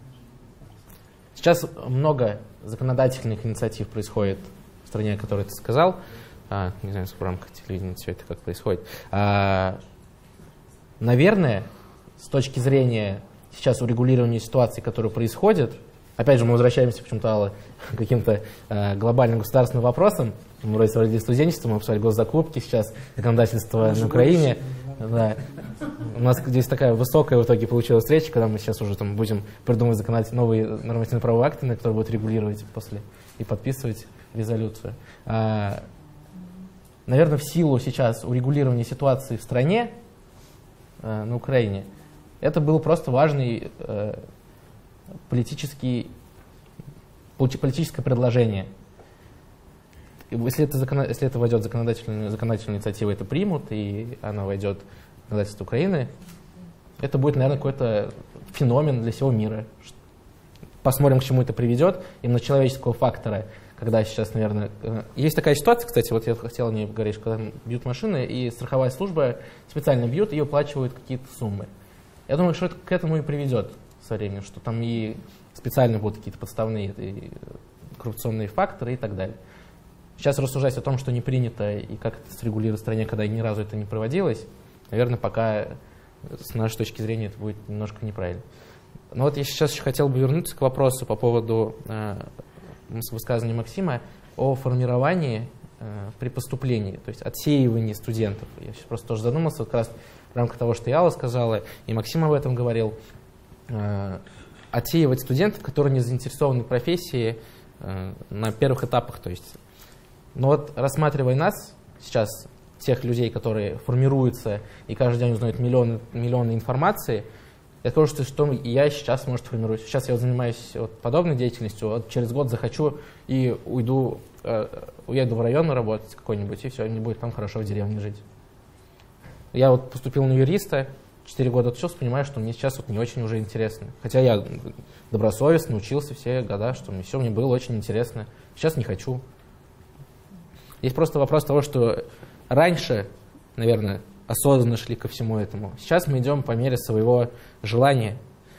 сейчас много законодательных инициатив происходит в стране, о которой ты сказал. А, не знаю, в рамках телевидения все это как происходит. А, наверное, с точки зрения сейчас урегулирования ситуации, которые происходят, опять же, мы возвращаемся почему-то, Алла, к каким-то э, глобальным государственным вопросам. Мы вроде сравнили студенчество, мы обсуждали госзакупки, сейчас законодательство на Украине. Да. У нас здесь такая высокая в итоге получилась встреча, когда мы сейчас уже там будем придумывать законодатель, новые нормативно-правовые акты, на которые будут регулировать после и подписывать резолюцию. А, наверное, в силу сейчас урегулирования ситуации в стране, э, на Украине, это был просто важный э, политический, политическое предложение. Если это, закон, если это войдет в законодательную, законодательную инициативу, это примут, и она войдет в законодательство Украины, это будет, наверное, какой-то феномен для всего мира. Посмотрим, к чему это приведет, именно человеческого фактора. Когда сейчас, наверное... Есть такая ситуация, кстати, вот я хотел о ней поговорить, когда бьют машины, и страховая служба специально бьют и оплачивают какие-то суммы. Я думаю, что это к этому и приведет со временем, что там и специально будут какие-то подставные и коррупционные факторы и так далее. Сейчас рассуждать о том, что не принято и как это срегулировать в стране, когда ни разу это не проводилось, наверное, пока с нашей точки зрения это будет немножко неправильно. Но вот я сейчас еще хотел бы вернуться к вопросу по поводу э, высказывания Максима о формировании э, при поступлении, то есть отсеивании студентов. Я сейчас просто тоже задумался, вот как раз в рамках того, что Яла сказала, и Максим об этом говорил, э, отсеивать студентов, которые не заинтересованы в профессии э, на первых этапах. То есть. Но вот рассматривая нас сейчас, тех людей, которые формируются и каждый день узнают миллионы, миллионы информации, я скажу, что, что я сейчас, может, формируюсь. Сейчас я вот занимаюсь вот подобной деятельностью, вот через год захочу и уйду, э, уеду в район работать какой-нибудь, и все, мне будет там хорошо в деревне жить. Я вот поступил на юриста, четыре года отучился, понимаю, что мне сейчас вот не очень уже интересно. Хотя я добросовестно учился все года, что мне все мне было очень интересно. Сейчас не хочу. Есть просто вопрос того, что раньше, наверное, осознанно шли ко всему этому. Сейчас мы идем по мере своего желания.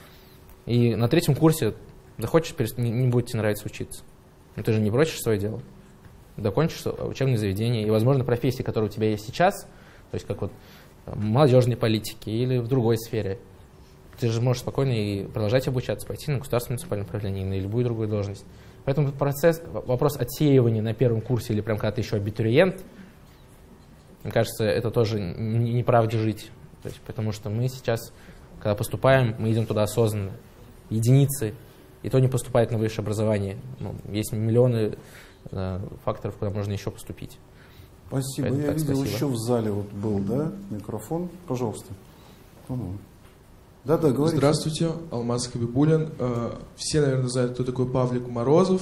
И на третьем курсе захочешь, не, не будет тебе нравиться учиться. Но ты же не бросишь свое дело. Докончишь учебное заведение. И, возможно, профессии, которые у тебя есть сейчас, то есть как вот молодежной политики или в другой сфере, ты же можешь спокойно и продолжать обучаться, пойти на государственное муниципальное управление, на любую другую должность. Поэтому процесс, вопрос отсеивания на первом курсе или прям когда ты еще абитуриент, мне кажется, это тоже неправде жить. То есть, потому что мы сейчас, когда поступаем, мы идем туда осознанно. Единицы, и то не поступает на высшее образование. Ну, есть миллионы э, факторов, куда можно еще поступить.
Спасибо.
Поэтому,
Я
так,
видел,
спасибо.
еще в зале вот был, да, микрофон. Пожалуйста. Да-да, говорите.
Здравствуйте, Алмаз Хабибуллин. Все, наверное, знают, кто такой Павлик Морозов.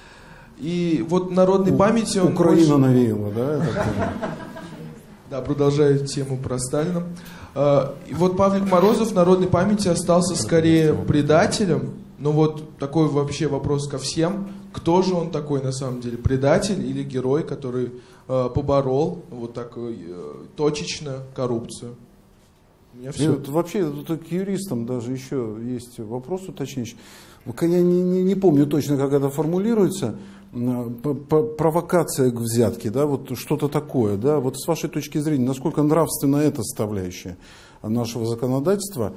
И вот народной
У,
памяти он
Украина
больше...
навеяла, да?
Да, продолжаю тему про Сталина. И вот Павлик Морозов в народной памяти остался скорее предателем. Но вот такой вообще вопрос ко всем. Кто же он такой на самом деле? Предатель или герой, который поборол вот так точечно коррупцию? У меня все.
Вот, вообще, тут к юристам даже еще есть вопрос уточняющий. Я не, не, не помню точно, как это формулируется. Провокация к взятке, да, вот что-то такое, да. Вот с вашей точки зрения, насколько нравственна эта составляющая нашего законодательства?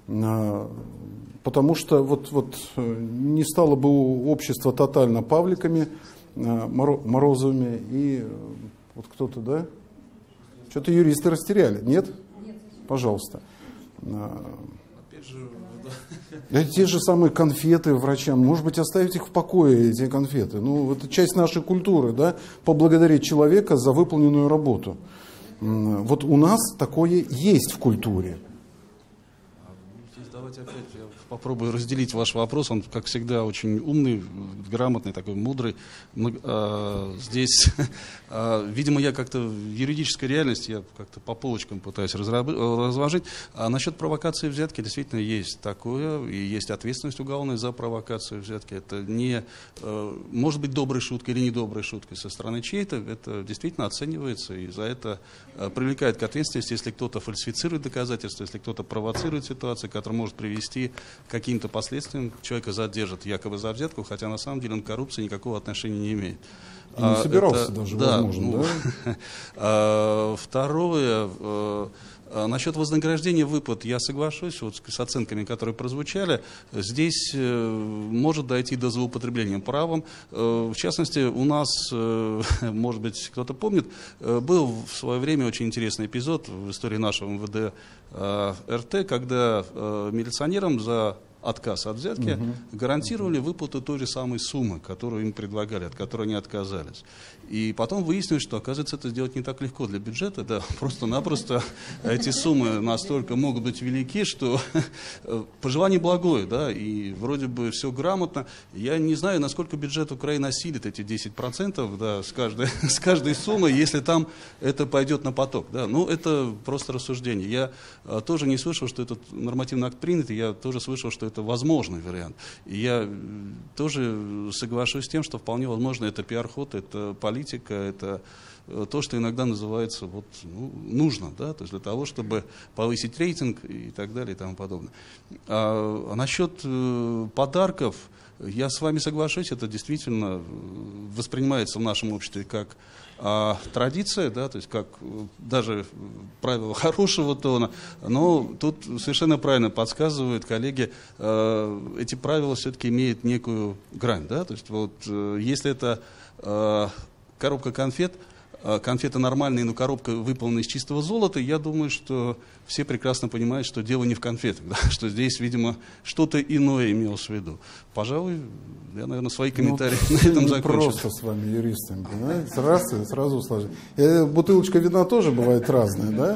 Потому что вот, вот не стало бы общество тотально Павликами, Морозовыми и вот кто-то, да? Что-то юристы растеряли, нет? Пожалуйста.
Опять же,
Это те же самые конфеты врачам. Может быть, оставить их в покое, эти конфеты. Ну, это часть нашей культуры, да? Поблагодарить человека за выполненную работу. Вот у нас такое есть в культуре.
Давайте опять я попробую разделить ваш вопрос. Он, как всегда, очень умный, грамотный, такой мудрый. Мы, э, здесь, э, видимо, я как-то в юридической реальности, я как-то по полочкам пытаюсь разложить. А насчет провокации взятки действительно есть такое, и есть ответственность уголовная за провокацию взятки. Это не, э, может быть, доброй шуткой или недоброй шуткой со стороны чьей-то. Это действительно оценивается, и за это э, привлекает к ответственности, если кто-то фальсифицирует доказательства, если кто-то провоцирует ситуацию, которая может привести к каким-то последствиям, человека задержат якобы за взятку, хотя на самом деле он к коррупции никакого отношения не имеет.
И не собирался
Это,
даже,
да,
возможно,
ну,
да?
а, второе, а, насчет вознаграждения выплат, я соглашусь вот с оценками, которые прозвучали. Здесь может дойти до злоупотребления правом. В частности, у нас, может быть, кто-то помнит, был в свое время очень интересный эпизод в истории нашего эм вэ дэ эр тэ, когда милиционерам за отказ от взятки угу. гарантировали выплату той же самой суммы, которую им предлагали, от которой они отказались. И потом выяснилось, что, оказывается, это сделать не так легко для бюджета. Да, просто-напросто эти суммы настолько могут быть велики, что пожелание благое, да, и вроде бы все грамотно. Я не знаю, насколько бюджет Украины осилит эти десять процентов да, с, каждой, с каждой суммы, если там это пойдет на поток. Да. Ну, это просто рассуждение. Я а, тоже не слышал, что этот нормативный акт принят, и я тоже слышал, что это возможный вариант. И я тоже соглашусь с тем, что вполне возможно это пиар-ход, это политика, это то, что иногда называется вот, ну, нужно, да, то есть для того, чтобы повысить рейтинг и так далее и тому подобное. А, а насчет э, подарков, я с вами соглашусь, это действительно воспринимается в нашем обществе как а, традиция, да, то есть как даже правило хорошего тона, но тут совершенно правильно подсказывают коллеги, э, эти правила все-таки имеют некую грань, да, то есть вот э, если это э, коробка конфет, конфеты нормальные, но коробка выполнена из чистого золота, я думаю, что все прекрасно понимают, что дело не в конфетах, да, что здесь, видимо, что-то иное имелось в виду. Пожалуй, я, наверное, свои комментарии ну, на этом закончу.
Просто с вами, юристами, понимаете? Раз и сразу усложнить. Бутылочка вина тоже бывает разная, да?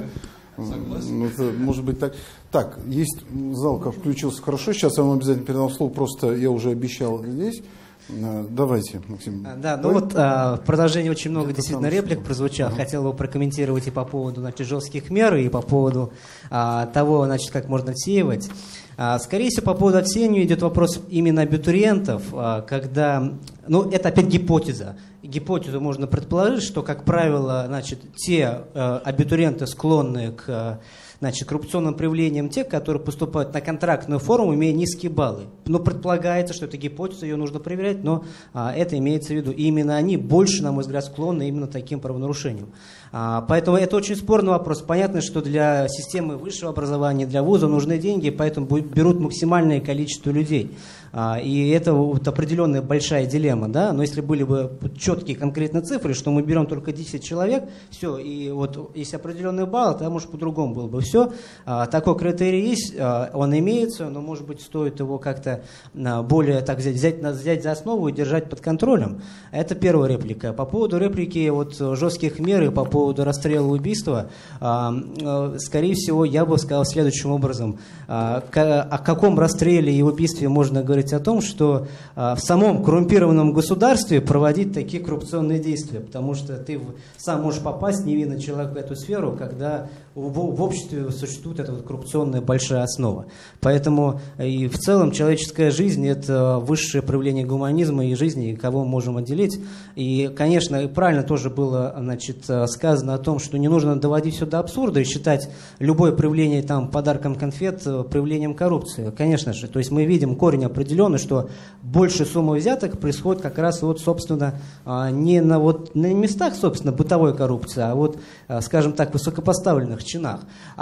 Ну, может быть так. Так, есть зал, как включился хорошо. Сейчас я вам обязательно передам слово. Просто я уже обещал здесь. Давайте, Максим.
Да, ну вот а, в продолжении очень много действительно реплик прозвучало. Uh-huh. Хотел бы прокомментировать и по поводу, значит, жестких мер, и по поводу а, того, значит, как можно отсеивать. А, скорее всего, по поводу отсеивания идет вопрос именно абитуриентов, а, когда, ну, это опять гипотеза. Гипотезу можно предположить, что, как правило, значит, те а, абитуриенты, склонные к значит, коррупционным проявлениям тех, которые поступают на контрактную форму, имея низкие баллы. Но предполагается, что это гипотеза, ее нужно проверять, но а, это имеется в виду. И именно они больше, на мой взгляд, склонны именно таким правонарушениям. А, поэтому это очень спорный вопрос. Понятно, что для системы высшего образования, для вуза нужны деньги, поэтому берут максимальное количество людей. А, и это вот определенная большая дилемма, да? Но если были бы четкие конкретные цифры, что мы берем только десять человек, все, и вот если определенные баллы, тогда, может, по-другому было бы все. А, такой критерий есть, а, он имеется, но, может быть, стоит его как-то а, более так взять, взять, взять за основу и держать под контролем. Это первая реплика. По поводу реплики вот, жестких мер и по поводу расстрела и убийства, а, а, скорее всего, я бы сказал следующим образом. А, к, о каком расстреле и убийстве можно говорить о том, что а, в самом коррумпированном государстве проводить такие коррупционные действия, потому что ты сам можешь попасть, невинный человек, в эту сферу, когда в, в обществе существует эта вот коррупционная большая основа. Поэтому и в целом человеческая жизнь – это высшее проявление гуманизма и жизни, кого мы можем отделить. И, конечно, и правильно тоже было, значит, сказано о том, что не нужно доводить все до абсурда и считать любое проявление там, подарком конфет проявлением коррупции. Конечно же, то есть мы видим корень определенный, что больше суммы взяток происходит как раз вот, собственно, не на, вот, на местах, собственно, бытовой коррупции, а вот, скажем так, высокопоставленных чинах.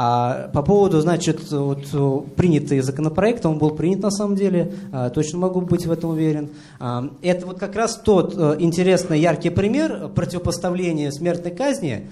А по поводу, значит, вот, принятый законопроект, он был принят на самом деле, точно могу быть в этом уверен. Это вот как раз тот интересный, яркий пример противопоставления смертной казни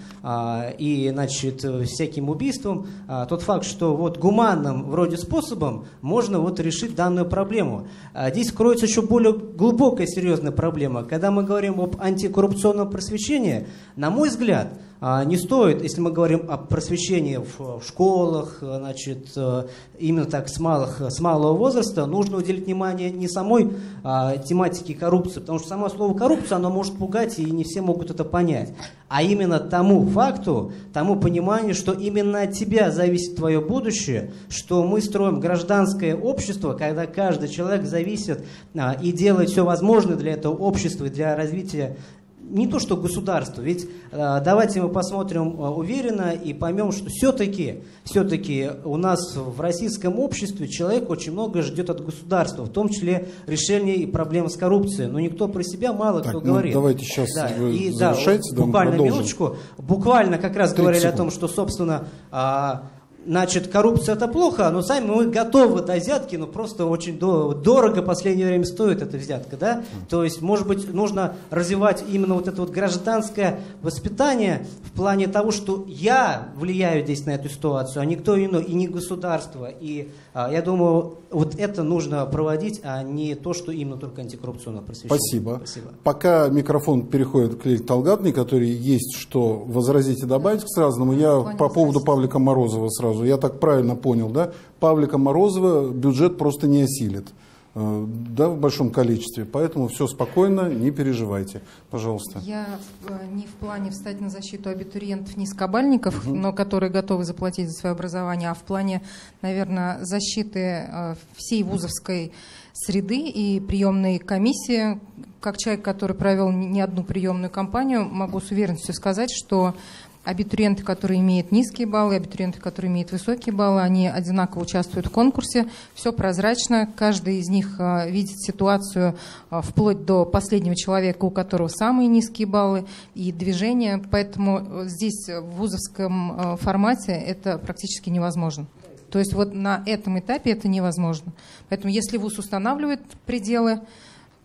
и, значит, всяким убийствам. Тот факт, что вот гуманным вроде способом можно вот решить данную проблему. Здесь кроется еще более глубокая серьезная проблема. Когда мы говорим об антикоррупционном просвещении, на мой взгляд, не стоит, если мы говорим о просвещении в школах, значит, именно так с, малых, с малого возраста, нужно уделить внимание не самой а, тематике коррупции, потому что само слово коррупция, оно может пугать, и не все могут это понять, а именно тому факту, тому пониманию, что именно от тебя зависит твое будущее, что мы строим гражданское общество, когда каждый человек зависит а, и делает все возможное для этого общества и для развития не то что государство, ведь э, давайте мы посмотрим э, уверенно и поймем, что все-таки, все-таки у нас в российском обществе человек очень много ждет от государства, в том числе решения и проблем с коррупцией. Но никто про себя мало так, кто ну, говорит.
Давайте сейчас
да,
вы
и,
завершайте,
да, буквально
продолжим.
минуточку. Буквально как раз говорили
секунд.
о том, что, собственно, э, значит, коррупция это плохо, но сами мы готовы до взятки, но просто очень дорого в последнее время стоит эта взятка, да? То есть, может быть, нужно развивать именно вот это вот гражданское воспитание в плане того, что я влияю здесь на эту ситуацию, а никто иной, и не государство. И а, я думаю, вот это нужно проводить, а не то, что именно только антикоррупционное просвещение.
Спасибо.
Спасибо.
Пока микрофон переходит к Лилии Талгатовне, который есть что возразить и добавить к сказанному, я по поводу Павлика Морозова сразу. Я так правильно понял, да? Павлика Морозова бюджет просто не осилит, э, да, в большом количестве. Поэтому все спокойно, не переживайте. Пожалуйста.
Я э, не в плане встать на защиту абитуриентов-низкобальников, угу. но которые готовы заплатить за свое образование, а в плане, наверное, защиты э, всей вузовской среды и приемной комиссии. Как человек, который провел не одну приемную кампанию, могу с уверенностью сказать, что абитуриенты, которые имеют низкие баллы, абитуриенты, которые имеют высокие баллы, они одинаково участвуют в конкурсе. Все прозрачно, каждый из них а, видит ситуацию а, вплоть до последнего человека, у которого самые низкие баллы и движения. Поэтому здесь в вузовском а, формате это практически невозможно. То есть вот на этом этапе это невозможно. Поэтому если вуз устанавливает пределы,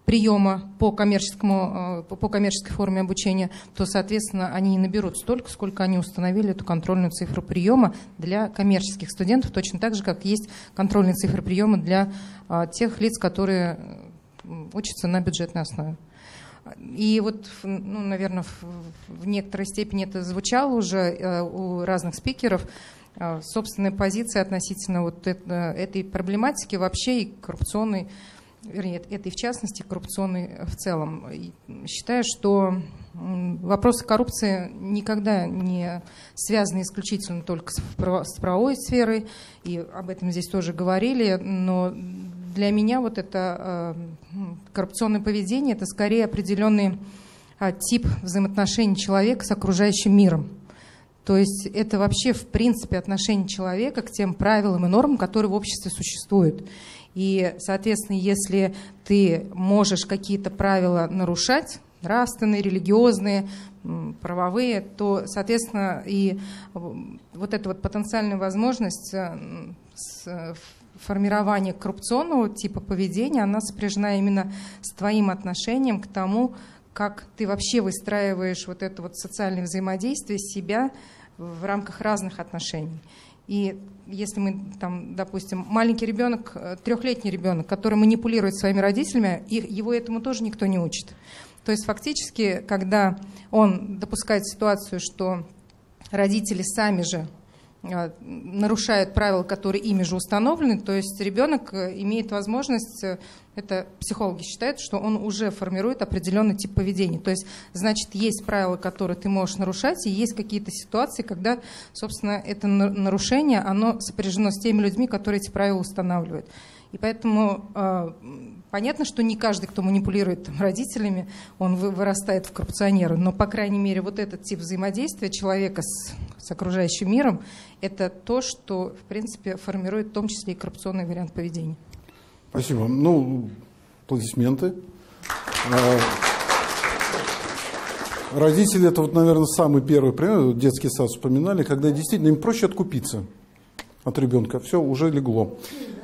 приема по, коммерческому, по коммерческой форме обучения, то, соответственно, они не наберут столько, сколько они установили эту контрольную цифру приема для коммерческих студентов, точно так же, как есть контрольные цифры приема для а, тех лиц, которые учатся на бюджетной основе. И вот, ну, наверное, в, в некоторой степени это звучало уже э, у разных спикеров, э, собственная позиция относительно вот это, этой проблематики вообще и коррупционной, вернее, этой в частности, коррупционной в целом. И считаю, что вопросы коррупции никогда не связаны исключительно только с правовой сферой, и об этом здесь тоже говорили, но для меня вот это э, коррупционное поведение — это скорее определенный э, тип взаимоотношений человека с окружающим миром. То есть это вообще в принципе отношение человека к тем правилам и нормам, которые в обществе существуют. И, соответственно, если ты можешь какие-то правила нарушать, нравственные, религиозные, правовые, то, соответственно, и вот эта вот потенциальная возможность с формирование коррупционного типа поведения, она сопряжена именно с твоим отношением к тому, как ты вообще выстраиваешь вот это вот социальное взаимодействие себя в рамках разных отношений. И если мы, там, допустим, маленький ребенок, трехлетний ребенок, который манипулирует своими родителями, его этому тоже никто не учит. То есть фактически, когда он допускает ситуацию, что родители сами же нарушают правила, которые ими же установлены, то есть ребенок имеет возможность, это психологи считают, что он уже формирует определенный тип поведения. То есть, значит, есть правила, которые ты можешь нарушать, и есть какие-то ситуации, когда, собственно, это нарушение, оно сопряжено с теми людьми, которые эти правила устанавливают. И поэтому э, понятно, что не каждый, кто манипулирует там, родителями, он вырастает в коррупционера, но, по крайней мере, вот этот тип взаимодействия человека с, с окружающим миром — это то, что, в принципе, формирует в том числе и коррупционный вариант поведения.
Спасибо. Ну, аплодисменты. Родители — это, вот, наверное, самый первый пример, детский сад вспоминали, когда действительно им проще откупиться от ребенка. Все, уже легло.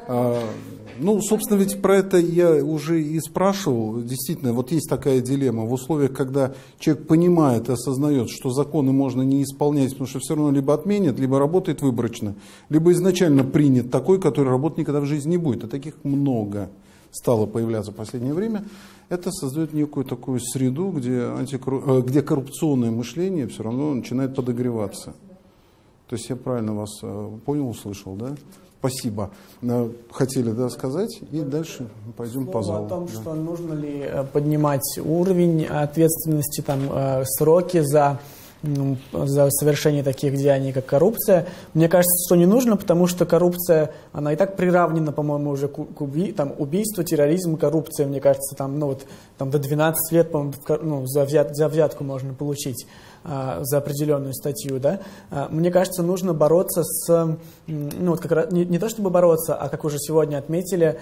Ну, собственно, ведь про это я уже и спрашивал. Действительно, вот есть такая дилемма. В условиях, когда человек понимает и осознает, что законы можно не исполнять, потому что все равно либо отменят, либо работает выборочно, либо изначально принят такой, который работать никогда в жизни не будет. А таких много стало появляться в последнее время. Это создает некую такую среду, где, антикорру... где коррупционное мышление все равно начинает подогреваться. То есть я правильно вас понял, услышал, да? Спасибо. Хотели, да, сказать, и дальше пойдем
Слово
по залу.
О том,
да.
что нужно ли поднимать уровень ответственности, там, сроки за, за совершение таких деяний, как коррупция. Мне кажется, что не нужно, потому что коррупция, она и так приравнена, по-моему, уже к, к уби, там, убийству, терроризму, коррупция, мне кажется, там, ну, вот, там до двенадцати лет, по-моему, ну, за, взят, за взятку можно получить. За определенную статью, да, мне кажется, нужно бороться с, ну вот как раз, не, не то чтобы бороться, а как уже сегодня отметили,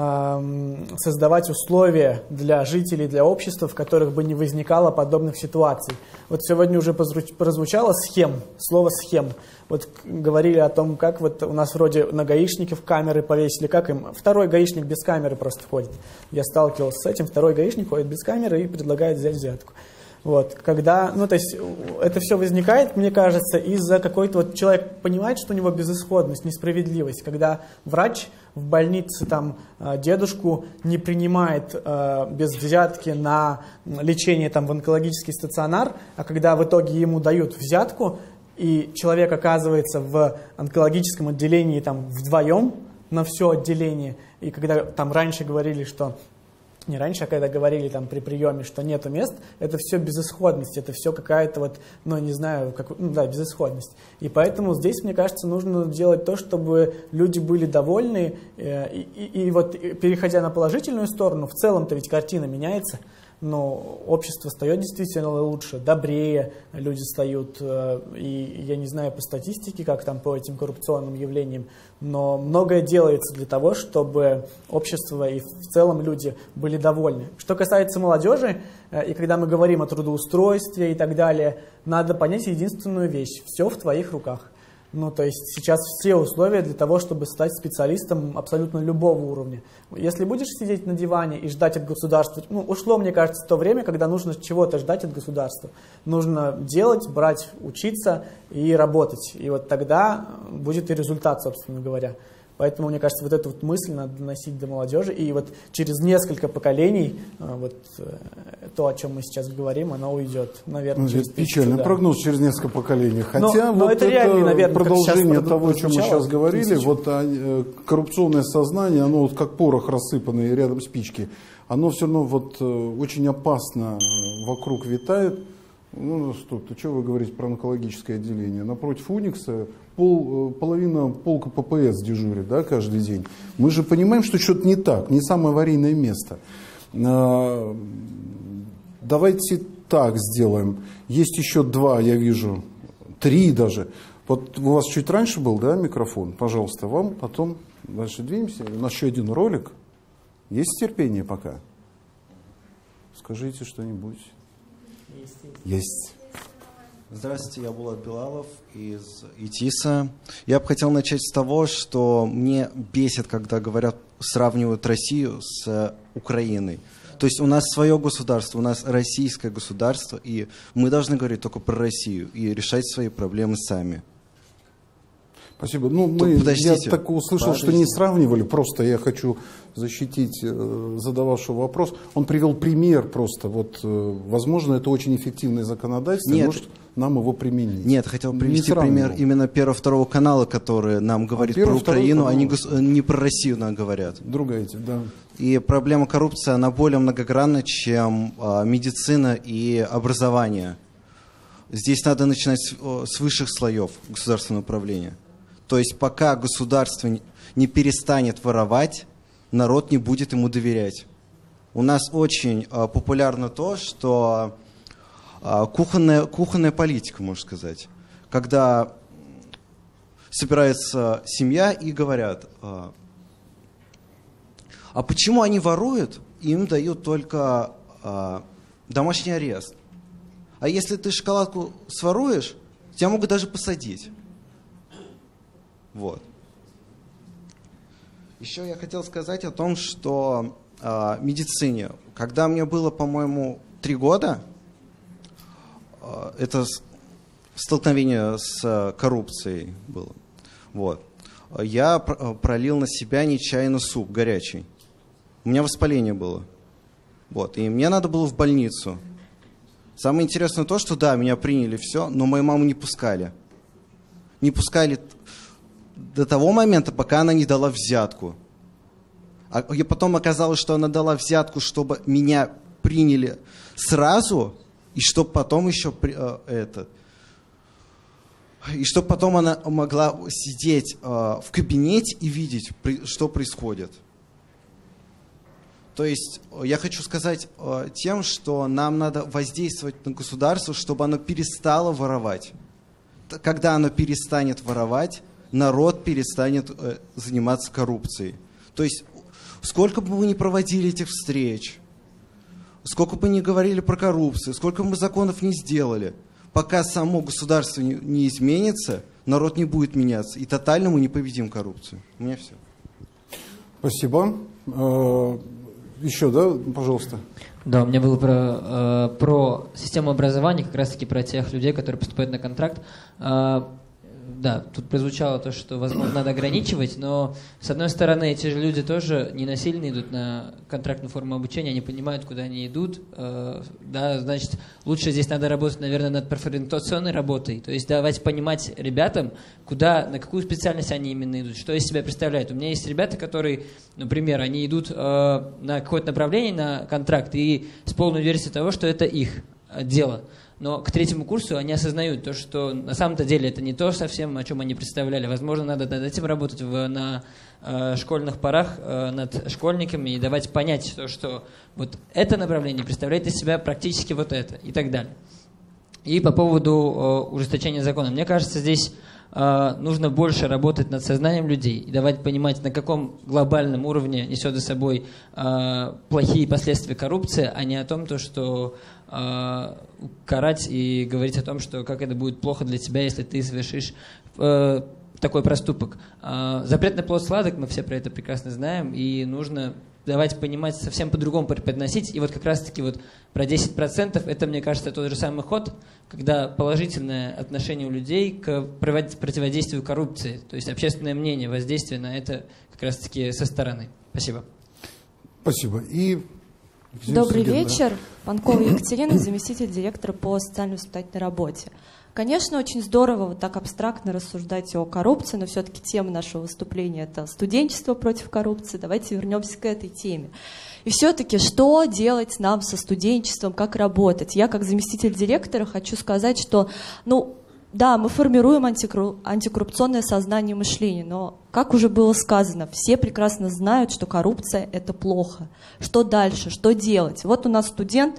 создавать условия для жителей, для общества, в которых бы не возникало подобных ситуаций. Вот сегодня уже прозвучало схем, слово схем. Вот говорили о том, как вот у нас вроде на гаишников камеры повесили, как им второй гаишник без камеры просто ходит. Я сталкивался с этим, второй гаишник ходит без камеры и предлагает взять взятку. Вот, когда, ну, то есть, это все возникает, мне кажется, из-за какой-то, вот человек понимает, что у него безысходность, несправедливость, когда врач в больнице, там, дедушку не принимает э, без взятки на лечение, там, в онкологический стационар, а когда в итоге ему дают взятку, и человек оказывается в онкологическом отделении, там, вдвоем на все отделение, и когда там раньше говорили, что не раньше, а когда говорили там при приеме, что нету мест, это все безысходность, это все какая-то вот, ну, не знаю, как, ну, да, безысходность. И поэтому здесь, мне кажется, нужно делать то, чтобы люди были довольны, э, и, и, и вот переходя на положительную сторону, в целом-то ведь картина меняется, но общество стает действительно лучше, добрее люди стают, э, и я не знаю по статистике, как там по этим коррупционным явлениям, но многое делается для того, чтобы общество и в целом люди были довольны. Что касается молодежи, э, и когда мы говорим о трудоустройстве и так далее, надо понять единственную вещь – все в твоих руках. Ну, то есть сейчас все условия для того, чтобы стать специалистом абсолютно любого уровня. Если будешь сидеть на диване и ждать от государства, ну, ушло, мне кажется, то время, когда нужно чего-то ждать от государства. Нужно делать, брать, учиться и работать. И вот тогда будет и результат, собственно говоря. Поэтому, мне кажется, вот эту вот мысль надо доносить до молодежи. И вот через несколько поколений вот то, о чем мы сейчас говорим, оно уйдет, наверное,
ну,
через
печальный
да.
прогноз через несколько поколений. Хотя
но,
вот
но это,
это
реальный, наверное,
продолжение того, о чем мы сейчас говорили,
тысячу.
вот а, коррупционное сознание, оно вот как порох рассыпанный рядом спички, оно все равно вот очень опасно вокруг витает. Ну, стоп, ты что вы говорите про онкологическое отделение? Напротив Уникса пол, половина полка ППС дежурит, да, каждый день. Мы же понимаем, что что-то не так, не самое аварийное место. Давайте так сделаем. Есть еще два, я вижу, три даже. Вот у вас чуть раньше был, да, микрофон? Пожалуйста, вам, потом дальше двинемся. У нас еще один ролик. Есть терпение пока? Скажите что-нибудь.
Есть.
Есть.
Здравствуйте, я Булат Билалов из ИТИСа. Я бы хотел начать с того, что мне бесит, когда говорят, сравнивают Россию с Украиной. То есть у нас свое государство, у нас российское государство, и мы должны говорить только про Россию и решать свои проблемы сами.
Спасибо. Ну, мы,
подождите,
я так услышал,
подождите.
что не сравнивали, просто я хочу защитить э, задававшего вопрос. Он привел пример просто. Вот, э, возможно, это очень эффективное законодательство,
Нет.
может нам его применить.
Нет, хотел привести пример именно первого-второго канала, который нам говорит а про Украину, они гос... не про Россию нам говорят.
Другайте, да.
И проблема коррупции, она более многогранна, чем а, медицина и образование. Здесь надо начинать с, с высших слоев государственного управления. То есть пока государство не перестанет воровать, народ не будет ему доверять. У нас очень а, популярно то, что а, кухонная, кухонная политика, можно сказать. Когда собирается семья и говорят, а, а почему они воруют, им дают только а, домашний арест. А если ты шоколадку своруешь, тебя могут даже посадить. Вот. Еще я хотел сказать о том, что э, медицине, когда мне было, по-моему, три года, э, это столкновение с коррупцией было, вот, я пролил на себя нечаянно суп горячий. У меня воспаление было. Вот, и мне надо было в больницу. Самое интересное то, что да, меня приняли все, но мою маму не пускали. Не пускали до того момента, пока она не дала взятку. А потом оказалось, что она дала взятку, чтобы меня приняли сразу, и чтобы потом еще э, это, и чтобы потом она могла сидеть э, в кабинете и видеть, при, что происходит. То есть я хочу сказать э, тем, что нам надо воздействовать на государство, чтобы оно перестало воровать. Когда оно перестанет воровать, народ перестанет э, заниматься коррупцией. То есть сколько бы мы ни проводили этих встреч, сколько бы ни говорили про коррупцию, сколько бы мы законов не сделали, пока само государство не, не изменится, народ не будет меняться, и тотально мы не победим коррупцию. У меня все.
Спасибо. Еще, да, пожалуйста.
Да, у меня было про, э, про систему образования, как раз-таки про тех людей, которые поступают на контракт. Э, да, тут прозвучало то, что, возможно, надо ограничивать, но, с одной стороны, эти же люди тоже не насильно идут на контрактную форму обучения, они понимают, куда они идут. Э, да, значит, лучше здесь надо работать, наверное, над профориентационной работой, то есть давать понимать ребятам, куда, на какую специальность они именно идут, что из себя представляют. У меня есть ребята, которые, например, они идут э, на какое-то направление, на контракт, и с полной уверенностью того, что это их дело. Но к третьему курсу они осознают то, что на самом-то деле это не то совсем, о чем они представляли. Возможно, надо над этим работать в, на э, школьных порах э, над школьниками и давать понять то, что вот это направление представляет из себя практически вот это и так далее. И по поводу э, ужесточения закона. Мне кажется, здесь э, нужно больше работать над сознанием людей и давать понимать, на каком глобальном уровне несет за собой э, плохие последствия коррупции, а не о том, то, что карать и говорить о том, что как это будет плохо для тебя, если ты совершишь э, такой проступок. Э, запрет на плод сладок, мы все про это прекрасно знаем, и нужно давайте понимать, совсем по-другому преподносить. И вот как раз-таки вот про десять процентов, это, мне кажется, тот же самый ход, когда положительное отношение у людей к противодействию коррупции, то есть общественное мнение, воздействие на это как раз-таки со стороны. Спасибо.
Спасибо. И...
Добрый вечер. Панкова Екатерина, заместитель директора по социально-воспитательной работе. Конечно, очень здорово вот так абстрактно рассуждать о коррупции, но все-таки тема нашего выступления – это студенчество против коррупции. Давайте вернемся к этой теме. И все-таки, что делать нам со студенчеством, как работать? Я, как заместитель директора, хочу сказать, что, ну, да, мы формируем антикорру... антикоррупционное сознание и мышление, но, как уже было сказано, все прекрасно знают, что коррупция – это плохо. Что дальше? Что делать? Вот у нас студент,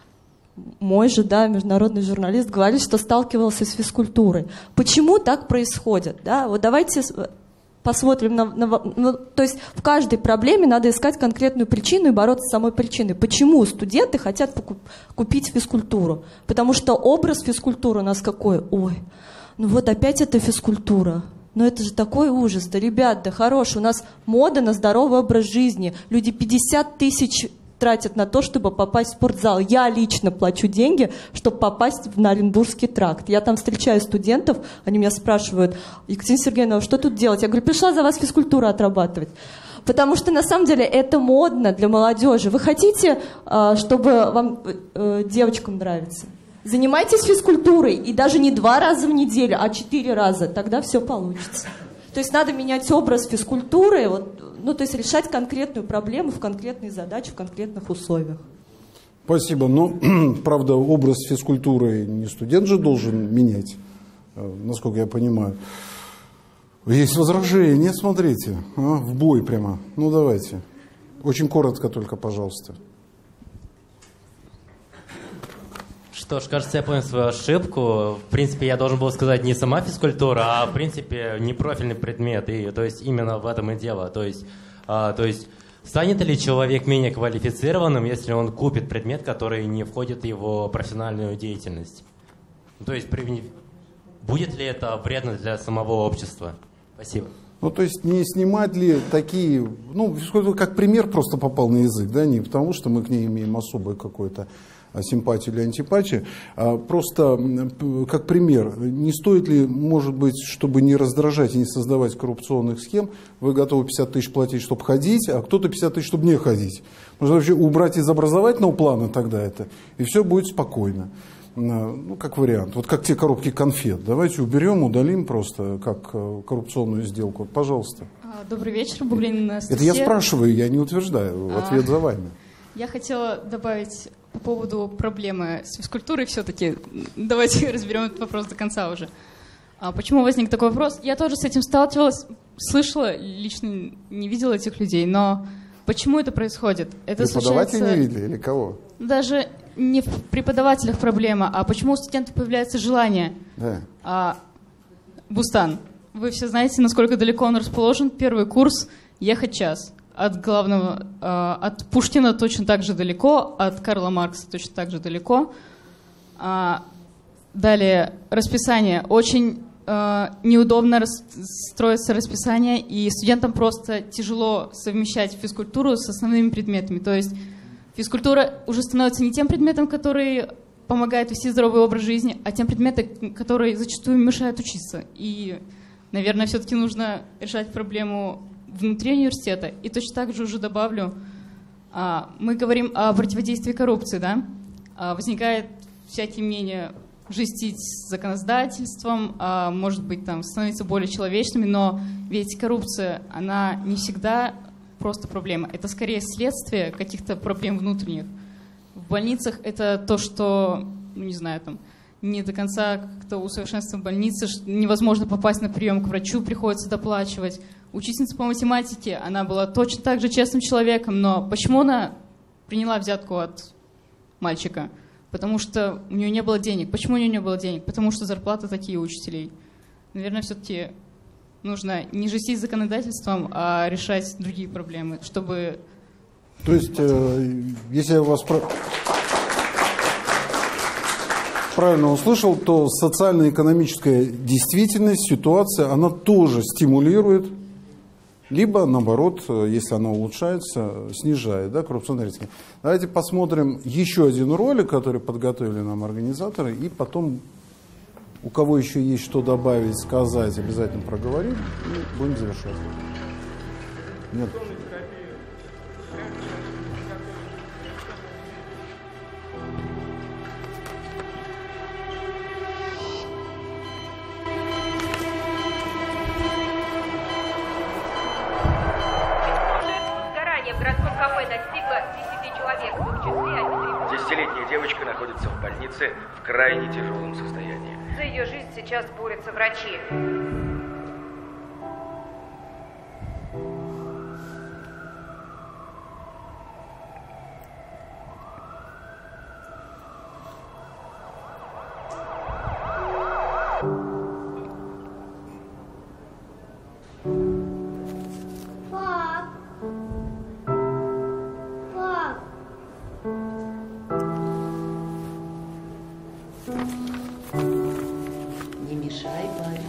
мой же, да, международный журналист, говорит, что сталкивался с физкультурой. Почему так происходит? Да? Вот давайте посмотрим на, на, на... То есть в каждой проблеме надо искать конкретную причину и бороться с самой причиной. Почему студенты хотят покуп, купить физкультуру? Потому что образ физкультуры у нас какой? Ой, ну вот опять эта физкультура. Но это же такой ужас. Да, ребят, да хорош. У нас мода на здоровый образ жизни. Люди пятьдесят тысяч тратят на то, чтобы попасть в спортзал. Я лично плачу деньги, чтобы попасть на Оренбургский тракт. Я там встречаю студентов, они меня спрашивают: Екатерина Сергеевна, что тут делать? Я говорю: пришла за вас физкультуру отрабатывать. Потому что на самом деле это модно для молодежи. Вы хотите, чтобы вам девочкам нравится? Занимайтесь физкультурой, и даже не два раза в неделю, а четыре раза. Тогда все получится. То есть надо менять образ физкультуры, вот, ну, то есть решать конкретную проблему в конкретной задаче, в конкретных условиях.
Спасибо. Но, правда, образ физкультуры не студент же должен менять, насколько я понимаю. Есть возражения, смотрите, а, в бой прямо. Ну, давайте. Очень коротко только, пожалуйста.
Что ж, кажется, я понял свою ошибку. В принципе, я должен был сказать не сама физкультура, а, в принципе, непрофильный предмет. И, то есть, именно в этом и дело. То есть, а, то есть, станет ли человек менее квалифицированным, если он купит предмет, который не входит в его профессиональную деятельность? То есть, при... будет ли это вредно для самого общества? Спасибо.
Ну, то есть, не снимать ли такие... Ну, физкультура как пример просто попал на язык, да, не потому что мы к ней имеем особое какое-то симпатию или антипатию, а просто как пример, не стоит ли, может быть, чтобы не раздражать и не создавать коррупционных схем, вы готовы пятьдесят тысяч платить, чтобы ходить, а кто-то пятьдесят тысяч, чтобы не ходить. Можно вообще убрать из образовательного плана тогда это, и все будет спокойно. Ну, как вариант. Вот как те коробки конфет. Давайте уберем, удалим просто как коррупционную сделку. Пожалуйста.
Добрый вечер, Бугринина Анастасия.
Это я спрашиваю, я не утверждаю. Ответ за вами.
Я хотела добавить по поводу проблемы с физкультурой все-таки. Давайте разберем этот вопрос до конца уже. А почему возник такой вопрос? Я тоже с этим сталкивалась, слышала, лично не видела этих людей, но почему это происходит? Это
Преподаватели
случается...
не видели или кого?
Даже не в преподавателях проблема, а почему у студентов появляется желание.
Да.
А, Бустан, вы все знаете, насколько далеко он расположен. Первый курс — ехать час. От главного, э, от Пушкина точно так же далеко, от Карла Маркса точно так же далеко. А, далее, расписание. Очень э, неудобно рас, строится расписание, и студентам просто тяжело совмещать физкультуру с основными предметами. То есть физкультура уже становится не тем предметом, который помогает вести здоровый образ жизни, а тем предметом, который зачастую мешает учиться. И, наверное, все-таки нужно решать проблему внутри университета. И точно так же уже добавлю, а, мы говорим о противодействии коррупции, да? А, возникает всякие мнения жестить с законодательством, а, может быть, там, становиться более человечными, но ведь коррупция, она не всегда просто проблема. Это скорее следствие каких-то проблем внутренних. В больницах это то, что, ну, не знаю, там, не до конца как-то усовершенствованы больницы, невозможно попасть на прием к врачу, приходится доплачивать. Учительница по математике, она была точно так же честным человеком, но почему она приняла взятку от мальчика? Потому что у нее не было денег. Почему у нее не было денег? Потому что зарплаты такие у учителей. Наверное, все-таки нужно не жестить законодательством, а решать другие проблемы, чтобы...
То есть, э, если я вас... правильно услышал, то социально-экономическая действительность, ситуация, она тоже стимулирует, либо, наоборот, если она улучшается, снижает, да, коррупционные риски. Давайте посмотрим еще один ролик, который подготовили нам организаторы, и потом, у кого еще есть что добавить, сказать, обязательно проговорим, и будем завершать. Нет.
Десятилетняя девочка находится в больнице в крайне тяжелом состоянии.
За ее жизнь сейчас борются врачи.
Не мешай, парень.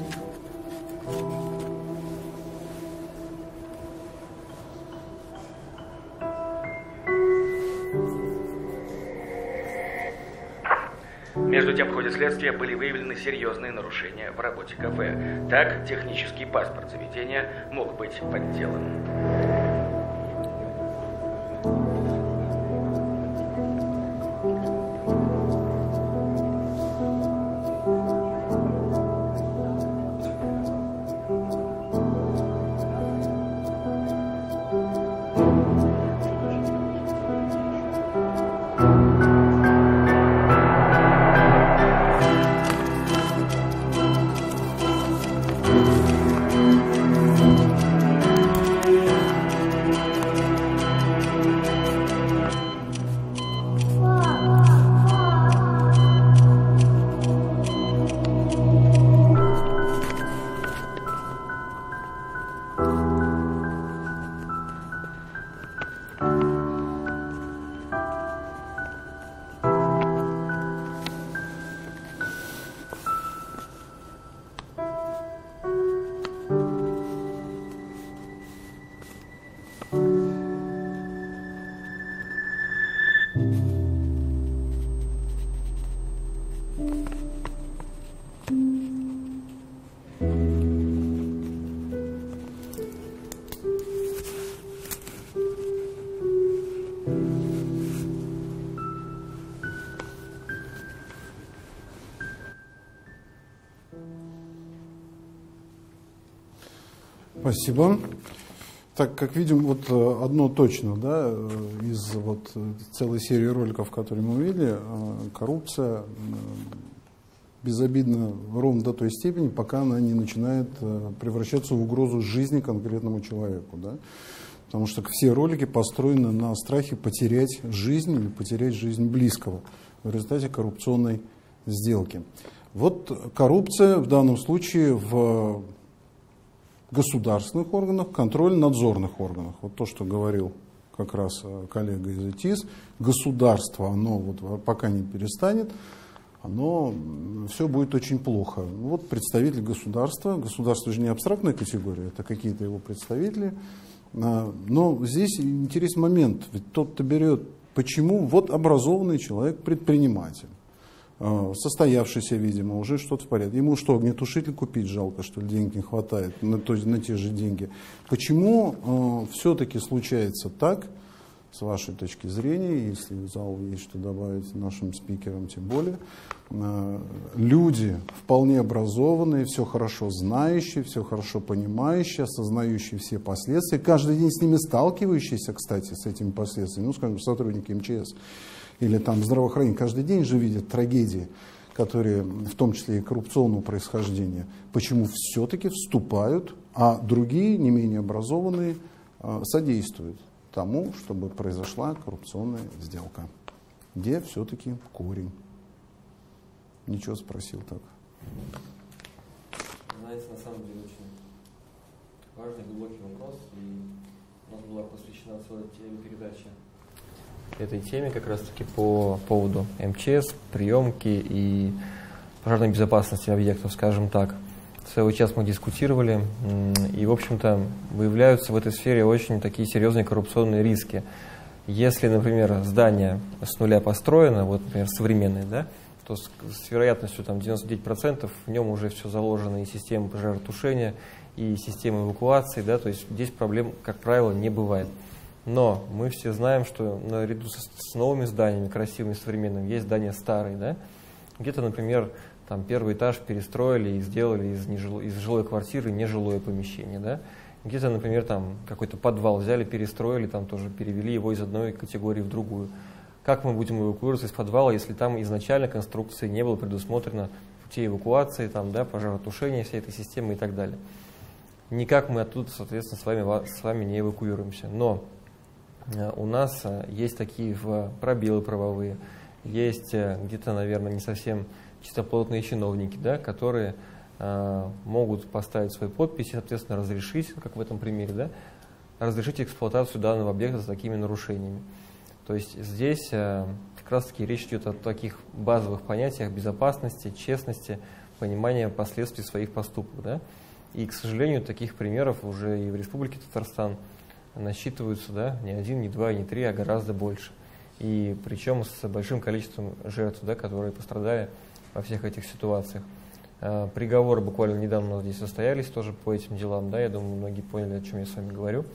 Между тем, в ходе следствия были выявлены серьезные нарушения в работе кафе. Так, технический паспорт заведения мог быть подделан.
Спасибо. Так, как видим, вот одно точно, да, из вот целой серии роликов, которые мы увидели, коррупция безобидна ровно до той степени, пока она не начинает превращаться в угрозу жизни конкретному человеку, да. Потому что все ролики построены на страхе потерять жизнь или потерять жизнь близкого в результате коррупционной сделки. Вот коррупция в данном случае в государственных органах, контрольно-надзорных органах. Вот то, что говорил как раз коллега из ИТИС, государство, оно вот пока не перестанет, оно все будет очень плохо. Вот представитель государства, государство же не абстрактная категория, это какие-то его представители. Но здесь интересный момент, ведь тот-то берет, почему вот образованный человек, предприниматель, состоявшийся, видимо, уже что-то в порядке. Ему что, огнетушитель купить жалко, что ли, денег не хватает на, то, на те же деньги. Почему э, все-таки случается так, с вашей точки зрения, если в зал есть что добавить нашим спикерам, тем более, э, люди вполне образованные, все хорошо знающие, все хорошо понимающие, осознающие все последствия, каждый день с ними сталкивающиеся, кстати, с этими последствиями, ну, скажем, сотрудники эм че эс, или там здравоохранение, каждый день же видят трагедии, которые в том числе и коррупционного происхождения, почему все-таки вступают, а другие, не менее образованные, содействуют тому, чтобы произошла коррупционная сделка. Где все-таки корень? Ничего спросил так.
Знаете, на самом деле очень важный, глубокий вопрос, и у нас была посвящена целая телепередача этой теме как раз-таки по поводу эм че эс, приемки и пожарной безопасности объектов, скажем так. Целый час мы дискутировали, и, в общем-то, выявляются в этой сфере очень такие серьезные коррупционные риски. Если, например, здание с нуля построено, вот, например, современное, да, то с, с вероятностью там, девяносто девять процентов в нем уже все заложено, и система пожаротушения, и система эвакуации, да, то есть здесь проблем, как правило, не бывает. Но мы все знаем, что наряду с, с новыми зданиями, красивыми, современными, есть здания старые, да, где-то, например, там первый этаж перестроили и сделали из, нежил, из жилой квартиры нежилое помещение, да, где-то, например, там какой-то подвал взяли, перестроили, там тоже перевели его из одной категории в другую. Как мы будем эвакуироваться из подвала, если там изначально конструкции не было предусмотрено путей эвакуации, там, да, пожаротушения всей этой системы и так далее. Никак мы оттуда, соответственно, с вами, с вами не эвакуируемся. Но у нас есть такие пробелы правовые, есть где-то, наверное, не совсем чистоплотные чиновники, да, которые э, могут поставить свои подписи, соответственно, разрешить, как в этом примере, да, разрешить эксплуатацию данного объекта с такими нарушениями. То есть здесь э, как раз-таки речь идет о таких базовых понятиях безопасности, честности, понимания последствий своих поступков. Да? И, к сожалению, таких примеров уже и в Республике Татарстан насчитываются, да, не один, не два, не три, а гораздо больше. И причем с большим количеством жертв, да, которые пострадали во всех этих ситуациях. А, приговоры буквально недавно у нас здесь состоялись тоже по этим делам, да, я думаю, многие поняли, о чем я с вами говорю.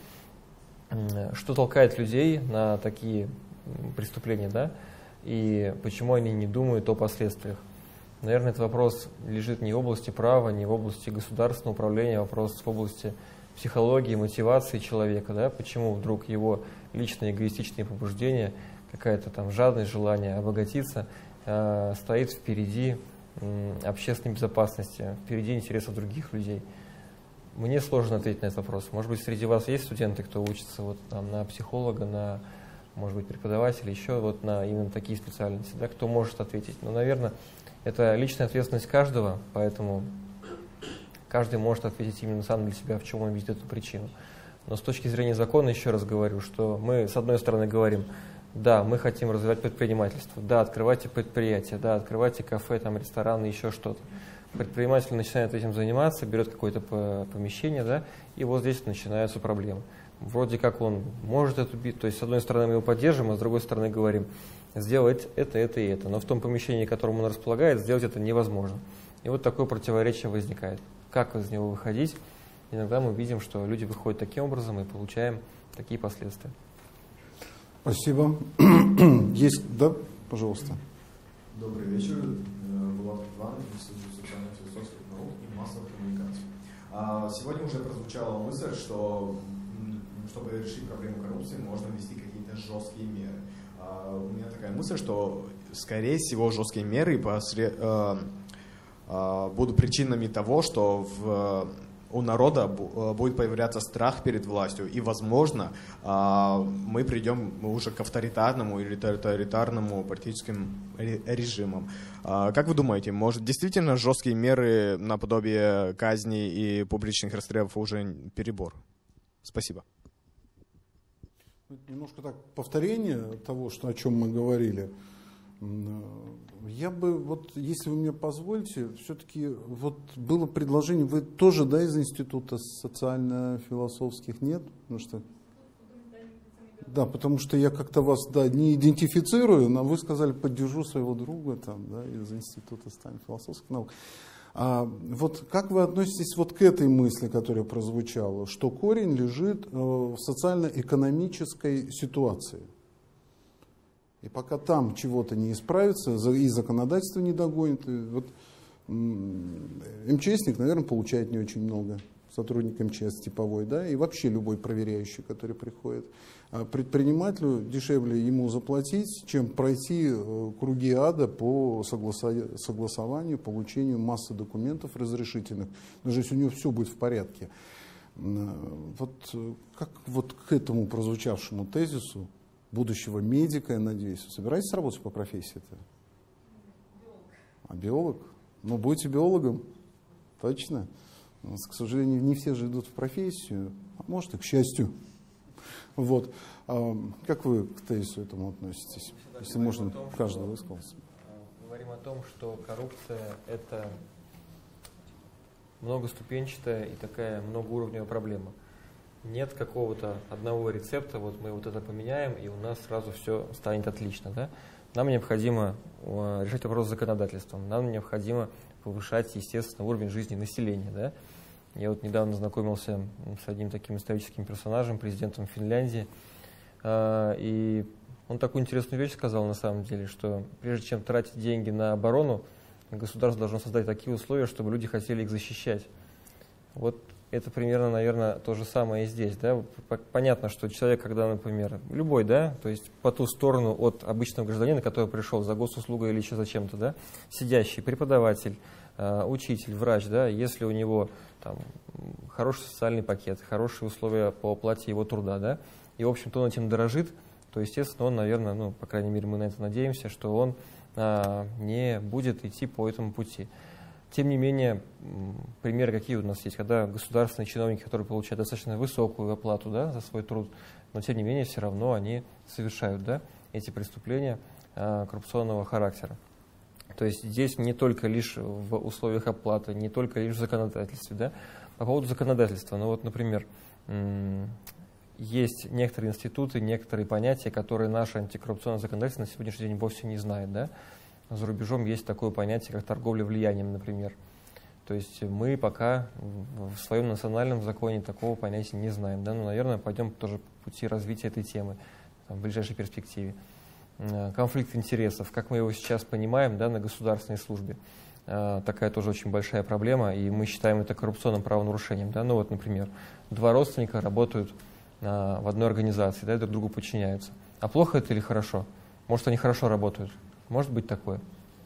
Что толкает людей на такие преступления, да, и почему они не думают о последствиях? Наверное, этот вопрос лежит не в области права, не в области государственного управления, а вопрос в области психологии, мотивации человека, да, почему вдруг его личные эгоистичные побуждения, какая-то там жадность, желание обогатиться, стоит впереди общественной безопасности, впереди интересов других людей. Мне сложно ответить на этот вопрос. Может быть, среди вас есть студенты, кто учится вот, там, на психолога, на, может быть, преподавателя, еще вот на именно такие специальности, да, кто может ответить. Но, наверное, это личная ответственность каждого, поэтому каждый может ответить именно сам для себя, в чем он видит эту причину. Но с точки зрения закона, еще раз говорю, что мы, с одной стороны, говорим, да, мы хотим развивать предпринимательство, да, открывайте предприятия, да, открывайте кафе, там, рестораны, еще что-то. Предприниматель начинает этим заниматься, берет какое-то помещение, да, и вот здесь начинаются проблемы. Вроде как он может это убить, то есть с одной стороны мы его поддерживаем, а с другой стороны говорим, сделать это, это и это. Но в том помещении, которым он располагает, сделать это невозможно. И вот такое противоречие возникает. Как из него выходить? Иногда мы видим, что люди выходят таким образом и получаем такие последствия.
Спасибо. Есть, да, пожалуйста.
Добрый вечер. Булат Иванов, Институт социально-философских наук и массовых коммуникаций. Сегодня уже прозвучала мысль, что чтобы решить проблему коррупции, можно ввести какие-то жесткие меры. У меня такая мысль, что, скорее всего, жесткие меры посред... будут причинами того, что в у народа будет появляться страх перед властью, и, возможно, мы придем уже к авторитарному или тоталитарному политическим режимам. Как вы думаете, может действительно жесткие меры наподобие казни и публичных расстрелов уже перебор? Спасибо.
Немножко так повторение того, что, о чем мы говорили. Я бы, вот, если вы мне позволите, все-таки вот было предложение, вы тоже, да, из Института социально-философских, нет? Потому что, да, потому что я как-то вас, да, не идентифицирую, но вы сказали, поддержу своего друга там, да, из Института социально-философских наук. А вот как вы относитесь вот к этой мысли, которая прозвучала, что корень лежит в социально-экономической ситуации? И пока там чего-то не исправится, и законодательство не догонит, вот МЧСник, наверное, получает не очень много, сотрудник МЧС типовой, да, и вообще любой проверяющий, который приходит. А предпринимателю дешевле ему заплатить, чем пройти круги ада по согласованию, получению массы документов разрешительных, даже если у него все будет в порядке. Вот как вот к этому прозвучавшему тезису будущего медика, я надеюсь. Вы собираетесь работать по профессии-то? А биолог? Ну, будете биологом? Точно? К сожалению, не все же идут в профессию. А может, и к счастью. Вот. А как вы к тезису этому относитесь? Если можно, том, каждый высказался.
Говорим о том, что коррупция – это многоступенчатая и такая многоуровневая проблема. Нет какого-то одного рецепта, вот мы вот это поменяем, и у нас сразу все станет отлично. Да? Нам необходимо решать вопрос с законодательством, нам необходимо повышать, естественно, уровень жизни населения. Да? Я вот недавно знакомился с одним таким историческим персонажем, президентом Финляндии, и он такую интересную вещь сказал на самом деле, что прежде чем тратить деньги на оборону, государство должно создать такие условия, чтобы люди хотели их защищать. Вот это примерно, наверное, то же самое и здесь. Да? Понятно, что человек, когда, например, любой, да, то есть по ту сторону от обычного гражданина, который пришел за госуслугой или еще за чем-то, да, сидящий преподаватель, учитель, врач, да, если у него там хороший социальный пакет, хорошие условия по оплате его труда, да, и, в общем-то, он этим дорожит, то, естественно, он, наверное, ну, по крайней мере, мы на это надеемся, что он а, не будет идти по этому пути. Тем не менее, примеры какие у нас есть, когда государственные чиновники, которые получают достаточно высокую оплату, да, за свой труд, но, тем не менее, все равно они совершают, да, эти преступления а, коррупционного характера. То есть здесь не только лишь в условиях оплаты, не только лишь в законодательстве. Да? По поводу законодательства, ну вот, например, есть некоторые институты, некоторые понятия, которые наше антикоррупционное законодательство на сегодняшний день вовсе не знает. Да? За рубежом есть такое понятие, как торговля влиянием, например. То есть мы пока в своем национальном законе такого понятия не знаем. Да? Но, наверное, пойдем тоже по пути развития этой темы там, в ближайшей перспективе. Конфликт интересов, как мы его сейчас понимаем, да, на государственной службе, такая тоже очень большая проблема, и мы считаем это коррупционным правонарушением. Да? Ну вот, например, два родственника работают в одной организации, да, друг другу подчиняются. А плохо это или хорошо? Может, они хорошо работают? Может быть такое?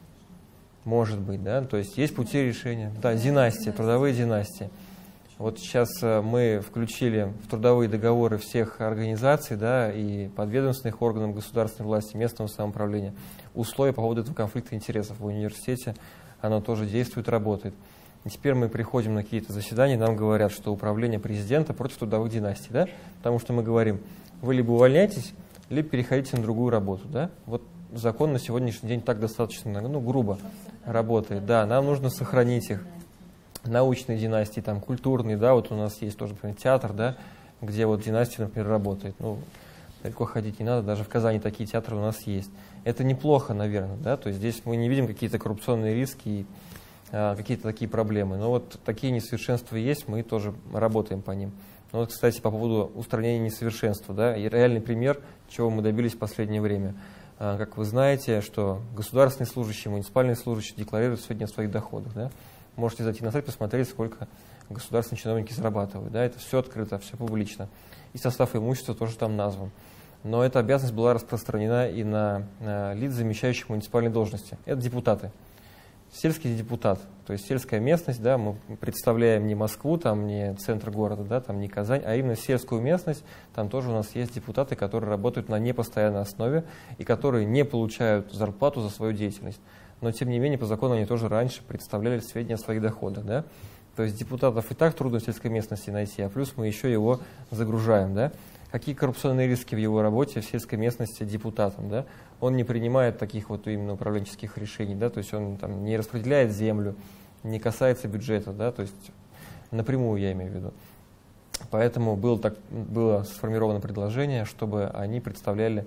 Может быть, да. То есть есть пути решения. Да, династии, трудовые династии. Вот сейчас мы включили в трудовые договоры всех организаций, да, и подведомственных органов государственной власти, местного самоуправления условия по поводу этого конфликта интересов в университете. Оно тоже действует, работает. И теперь мы приходим на какие-то заседания, нам говорят, что управление президента против трудовых династий, да, потому что мы говорим, вы либо увольняетесь, либо переходите на другую работу. Да. Вот закон на сегодняшний день так достаточно, ну, грубо работает. Да, нам нужно сохранить их. Научные династии, там, культурные, да, вот у нас есть тоже, например, театр, да, где вот династия, например, работает. Ну, далеко ходить не надо, даже в Казани такие театры у нас есть. Это неплохо, наверное, да, то есть здесь мы не видим какие-то коррупционные риски и а, какие-то такие проблемы. Но вот такие несовершенства есть, мы тоже работаем по ним. Ну, вот, кстати, по поводу устранения несовершенства, да, и реальный пример, чего мы добились в последнее время. А, как вы знаете, что государственные служащие, муниципальные служащие декларируют сегодня о своих доходах, да. Можете зайти на сайт, посмотреть, сколько государственные чиновники зарабатывают. Да? Это все открыто, все публично. И состав имущества тоже там назван. Но эта обязанность была распространена и на, на лиц, замещающих муниципальные должности. Это депутаты. Сельский депутат, то есть сельская местность, да, мы представляем не Москву, там не центр города, да, там не Казань, а именно сельскую местность. Там тоже у нас есть депутаты, которые работают на непостоянной основе и которые не получают зарплату за свою деятельность. Но, тем не менее, по закону они тоже раньше представляли сведения о своих доходах. Да? То есть депутатов и так трудно в сельской местности найти, а плюс мы еще его загружаем. Да? Какие коррупционные риски в его работе в сельской местности депутатом? Да? Он не принимает таких вот именно управленческих решений, да? То есть он там, не распределяет землю, не касается бюджета, да? То есть напрямую я имею в виду. Поэтому было, так, было сформировано предложение, чтобы они представляли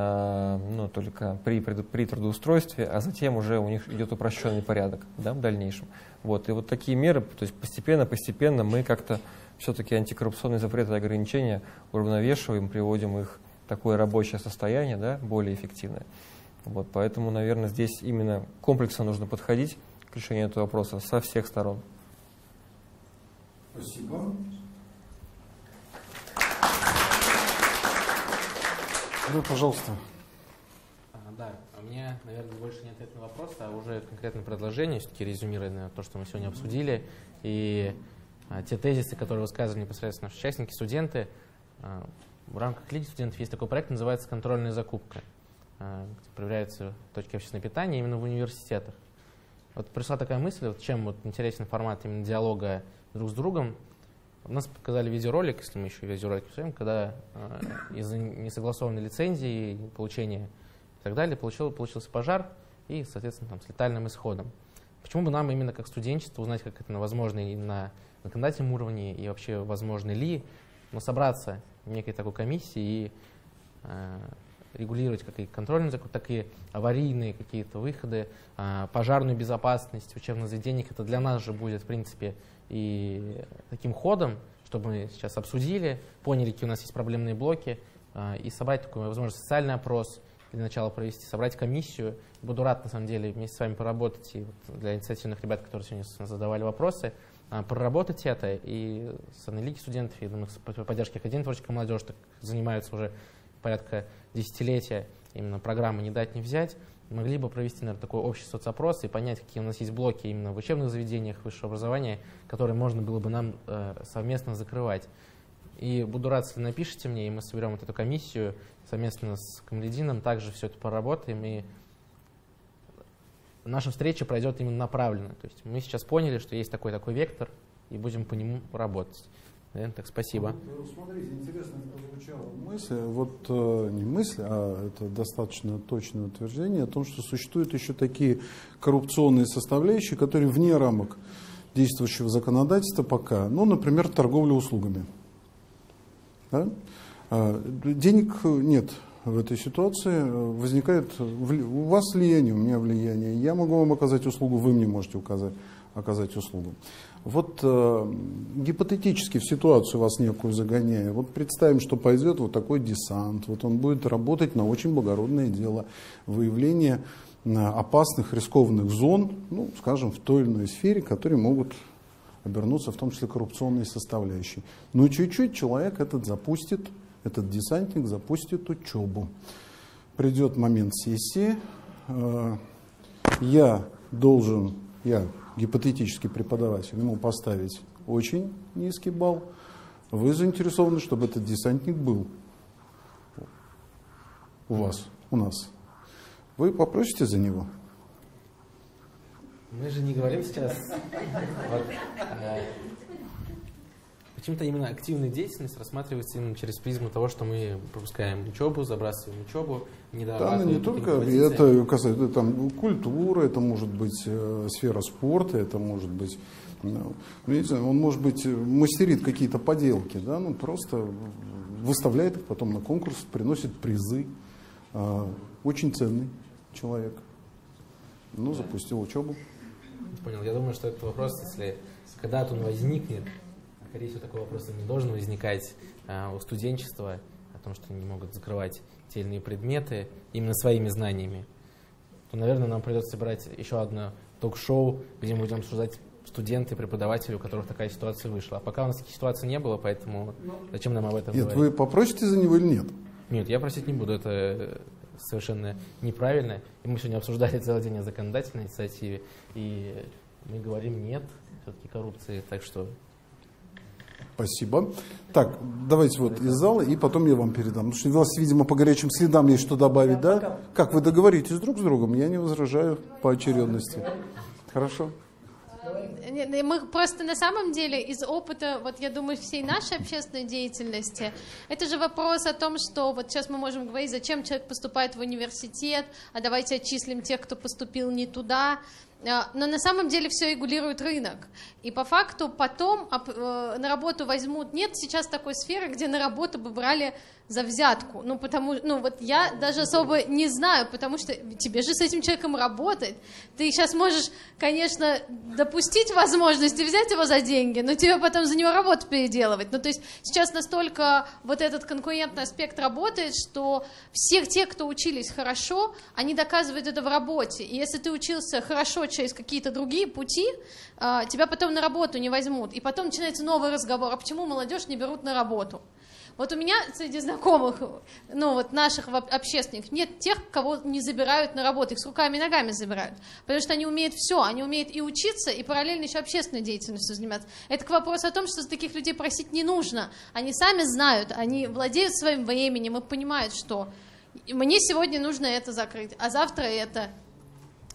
ну, только при, при трудоустройстве, а затем уже у них идет упрощенный порядок, да, в дальнейшем. Вот. И вот такие меры, то есть постепенно-постепенно мы как-то все-таки антикоррупционные запреты и ограничения уравновешиваем, приводим их в такое рабочее состояние, да, более эффективное. Вот. Поэтому, наверное, здесь именно комплексно нужно подходить к решению этого вопроса со всех сторон.
Спасибо. Ну, пожалуйста.
А, да, у меня, наверное, больше не ответ на вопрос, а уже конкретное предложение, все-таки резюмируя на то, что мы сегодня обсудили, и а, те тезисы, которые высказывали непосредственно наши участники, студенты. А, в рамках Лиги студентов есть такой проект, называется «Контрольная закупка», а, где проверяются точки общественного питания именно в университетах. Вот пришла такая мысль, вот чем вот интересен формат именно диалога друг с другом. У нас показали видеоролик, если мы еще видеоролик посмотрим, когда э, из-за несогласованной лицензии, получения и так далее получил, получился пожар и, соответственно, там, с летальным исходом. Почему бы нам именно как студенчество узнать, как это возможно и на законодательном уровне, и вообще возможно ли, но собраться в некой такой комиссии и э, регулировать как и контрольный закон, так и аварийные какие-то выходы, э, пожарную безопасность в учебных заведениях. Это для нас же будет, в принципе, и таким ходом, чтобы мы сейчас обсудили, поняли, какие у нас есть проблемные блоки, э, и собрать такой, возможно, социальный опрос, для начала провести, собрать комиссию. Буду рад, на самом деле, вместе с вами поработать, и вот для инициативных ребят, которые сегодня задавали вопросы, проработать это. И с Лиги студентов, я думаю, с поддержкой Академии творческой молодежи так занимаются уже порядка десятилетия именно программы «Не дать, не взять». Могли бы провести, наверное, такой общий соцопрос и понять, какие у нас есть блоки именно в учебных заведениях высшего образования, которые можно было бы нам э, совместно закрывать. И буду рад, если напишите мне, и мы соберем вот эту комиссию совместно с Камалетдином, также все это проработаем, и наша встреча пройдет именно направленно. То есть мы сейчас поняли, что есть такой-такой вектор, и будем по нему работать. Наверное, так, спасибо.
Вот, смотрите, интересно прозвучала мысль, вот э, не мысль, а это достаточно точное утверждение о том, что существуют еще такие коррупционные составляющие, которые вне рамок действующего законодательства пока, ну, например, торговля услугами. Да? Денег нет в этой ситуации, возникает у вас влияние, у меня влияние, я могу вам оказать услугу, вы мне можете указать, оказать услугу. Вот э, гипотетически в ситуацию вас некую загоняя, вот представим, что пойдет вот такой десант, вот он будет работать на очень благородное дело выявления опасных, рискованных зон, ну, скажем, в той или иной сфере, которые могут обернуться в том числе коррупционной составляющей. Но чуть-чуть человек этот запустит, этот десантник запустит учебу. Придет момент сессии, э, я должен, я гипотетический преподаватель, ему поставить очень низкий балл. Вы заинтересованы, чтобы этот десантник был у вас, у нас. Вы попросите за него?
Мы же не говорим сейчас. Вот, э, почему-то именно активная деятельность рассматривается именно через призму того, что мы пропускаем учебу, забрасываем учебу, не
Да, но не только это касается там, культуры, это может быть э, сфера спорта, это может быть, ну, видите, он может быть мастерит какие-то поделки, да, ну просто выставляет их потом на конкурс, приносит призы. Э, очень ценный человек. Ну, запустил учебу.
Понял. Я думаю, что этот вопрос, если когда-то он возникнет, скорее всего, такой вопрос не должен возникать а, у студенчества, о том, что они могут закрывать те или иные предметы именно своими знаниями, то, наверное, нам придется собрать еще одно ток-шоу, где мы будем обсуждать студенты, преподаватели, у которых такая ситуация вышла. А пока у нас такой ситуации не было, поэтому зачем нам об этом
нет,
говорить?
Вы попросите за него или нет?
Нет, я просить не буду, это совершенно неправильно. И мы сегодня обсуждали целый день о законодательной инициативе, и мы говорим нет все-таки коррупции, так что...
Спасибо. Так, давайте вот из зала, и потом я вам передам. Потому что у вас, видимо, по горячим следам есть что добавить, да? Как, вы договоритесь друг с другом? Я не возражаю по очередности. Хорошо?
Мы просто на самом деле из опыта, вот я думаю, всей нашей общественной деятельности, это же вопрос о том, что вот сейчас мы можем говорить, зачем человек поступает в университет, а давайте отчислим тех, кто поступил не туда. Но на самом деле все регулирует рынок. И по факту потом на работу возьмут... Нет сейчас такой сферы, где на работу бы брали за взятку. Ну, потому, ну, вот я даже особо не знаю, потому что тебе же с этим человеком работать. Ты сейчас можешь, конечно, допустить возможность и взять его за деньги, но тебе потом за него работу переделывать. Ну, то есть сейчас настолько вот этот конкурентный аспект работает, что все те, кто учились хорошо, они доказывают это в работе. И если ты учился хорошо через какие-то другие пути, тебя потом на работу не возьмут. И потом начинается новый разговор, а почему молодежь не берут на работу? Вот у меня среди знакомых, ну вот наших общественников, нет тех, кого не забирают на работу, их с руками и ногами забирают, потому что они умеют все, они умеют и учиться, и параллельно еще общественной деятельностью заниматься. Это к вопросу о том, что за таких людей просить не нужно, они сами знают, они владеют своим временем и понимают, что мне сегодня нужно это закрыть, а завтра это...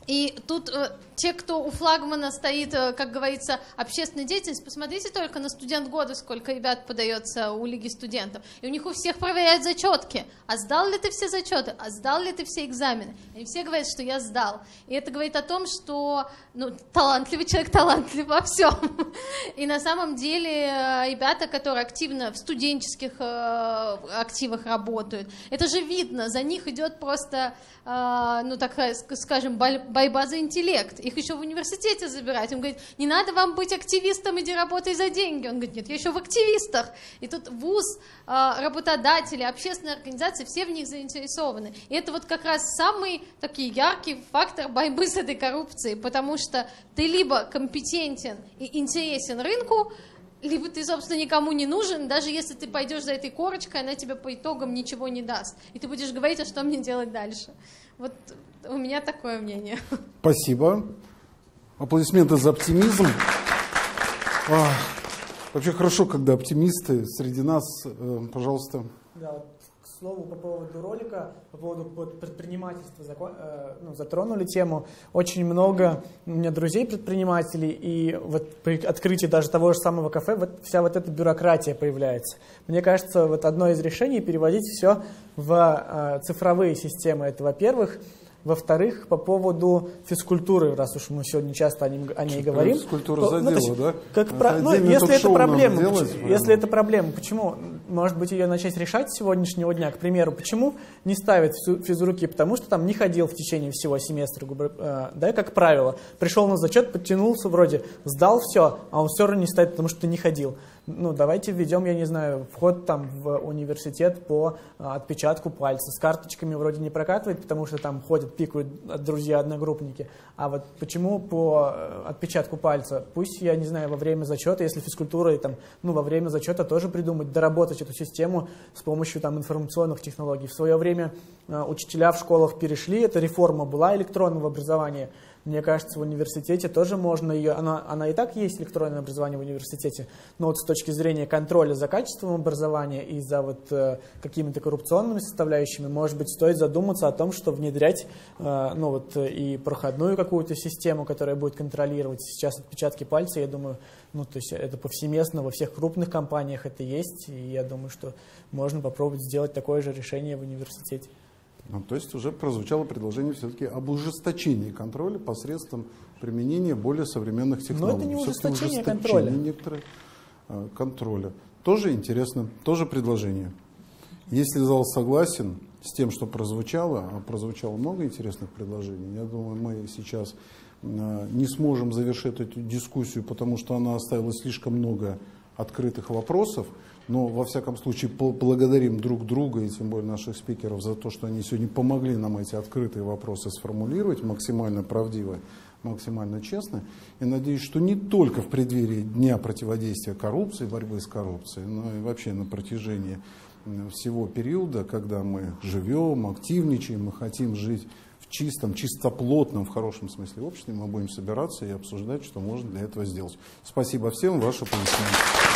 И тут э, те, кто у флагмана стоит, э, как говорится, общественной деятельности, посмотрите только на студент года, сколько ребят подается у Лиги студентов. И у них у всех проверяют зачетки. А сдал ли ты все зачеты? А сдал ли ты все экзамены? Они все говорят, что я сдал. И это говорит о том, что ну, талантливый человек талантлив во всем. И на самом деле э, ребята, которые активно в студенческих э, активах работают, это же видно, за них идет просто, э, ну так скажем, борьба за интеллект. Их еще в университете забирать. Он говорит, не надо вам быть активистом, иди работай за деньги. Он говорит, нет, я еще в активистах. И тут вуз, работодатели, общественные организации, все в них заинтересованы. И это вот как раз самый такой яркий фактор борьбы с этой коррупцией, потому что ты либо компетентен и интересен рынку, либо ты, собственно, никому не нужен, даже если ты пойдешь за этой корочкой, она тебе по итогам ничего не даст. И ты будешь говорить, а что мне делать дальше. Вот у меня такое мнение.
Спасибо. Аплодисменты за оптимизм. А, вообще хорошо, когда оптимисты среди нас. Пожалуйста.
Да, к слову, по поводу ролика, по поводу предпринимательства, ну, затронули тему. Очень много у меня друзей предпринимателей, и вот при открытии даже того же самого кафе вот вся вот эта бюрократия появляется. Мне кажется, вот одно из решений переводить все в цифровые системы. Это, во-первых. Во-вторых, по поводу физкультуры, раз уж мы сегодня часто о, нем, о ней говорим.
Физкультура
то,
задела,
ну,
да?
Как про, ну, если, это проблема, делать, почему, если это проблема, почему, может быть, ее начать решать с сегодняшнего дня? К примеру, почему не ставят физруки? Потому что там не ходил в течение всего семестра, да, как правило. Пришел на зачет, подтянулся вроде, сдал все, а он все равно не ставит, потому что не ходил. Ну, давайте введем, я не знаю, вход там в университет по а, отпечатку пальца. С карточками вроде не прокатывает, потому что там ходят, пикают друзья-одногруппники. А вот почему по отпечатку пальца? Пусть, я не знаю, во время зачета, если физкультура, там, ну, во время зачета тоже придумать, доработать эту систему с помощью там информационных технологий. В свое время а, учителя в школах перешли, эта реформа была электронного образования. Мне кажется, в университете тоже можно ее, она, она и так есть, электронное образование в университете, но вот с точки зрения контроля за качеством образования и за вот э, какими-то коррупционными составляющими, может быть, стоит задуматься о том, что внедрять э, ну вот и проходную какую-то систему, которая будет контролировать сейчас отпечатки пальца, я думаю, ну то есть это повсеместно во всех крупных компаниях это есть, и я думаю, что можно попробовать сделать такое же решение в университете.
Ну, то есть уже прозвучало предложение все-таки об ужесточении контроля посредством применения более современных технологий.
Но это не ужесточение, ужесточение контроля.
Некоторых, э, контроля. Тоже интересно, тоже предложение. Если зал согласен с тем, что прозвучало, а прозвучало много интересных предложений, я думаю, мы сейчас э, не сможем завершить эту дискуссию, потому что она оставила слишком много открытых вопросов. Но, во всяком случае, благодарим друг друга и тем более наших спикеров за то, что они сегодня помогли нам эти открытые вопросы сформулировать максимально правдиво, максимально честно. И надеюсь, что не только в преддверии Дня противодействия коррупции, борьбы с коррупцией, но и вообще на протяжении всего периода, когда мы живем, активничаем, мы хотим жить в чистом, чистоплотном, в хорошем смысле обществе, мы будем собираться и обсуждать, что можно для этого сделать. Спасибо всем, ваши аплодисменты.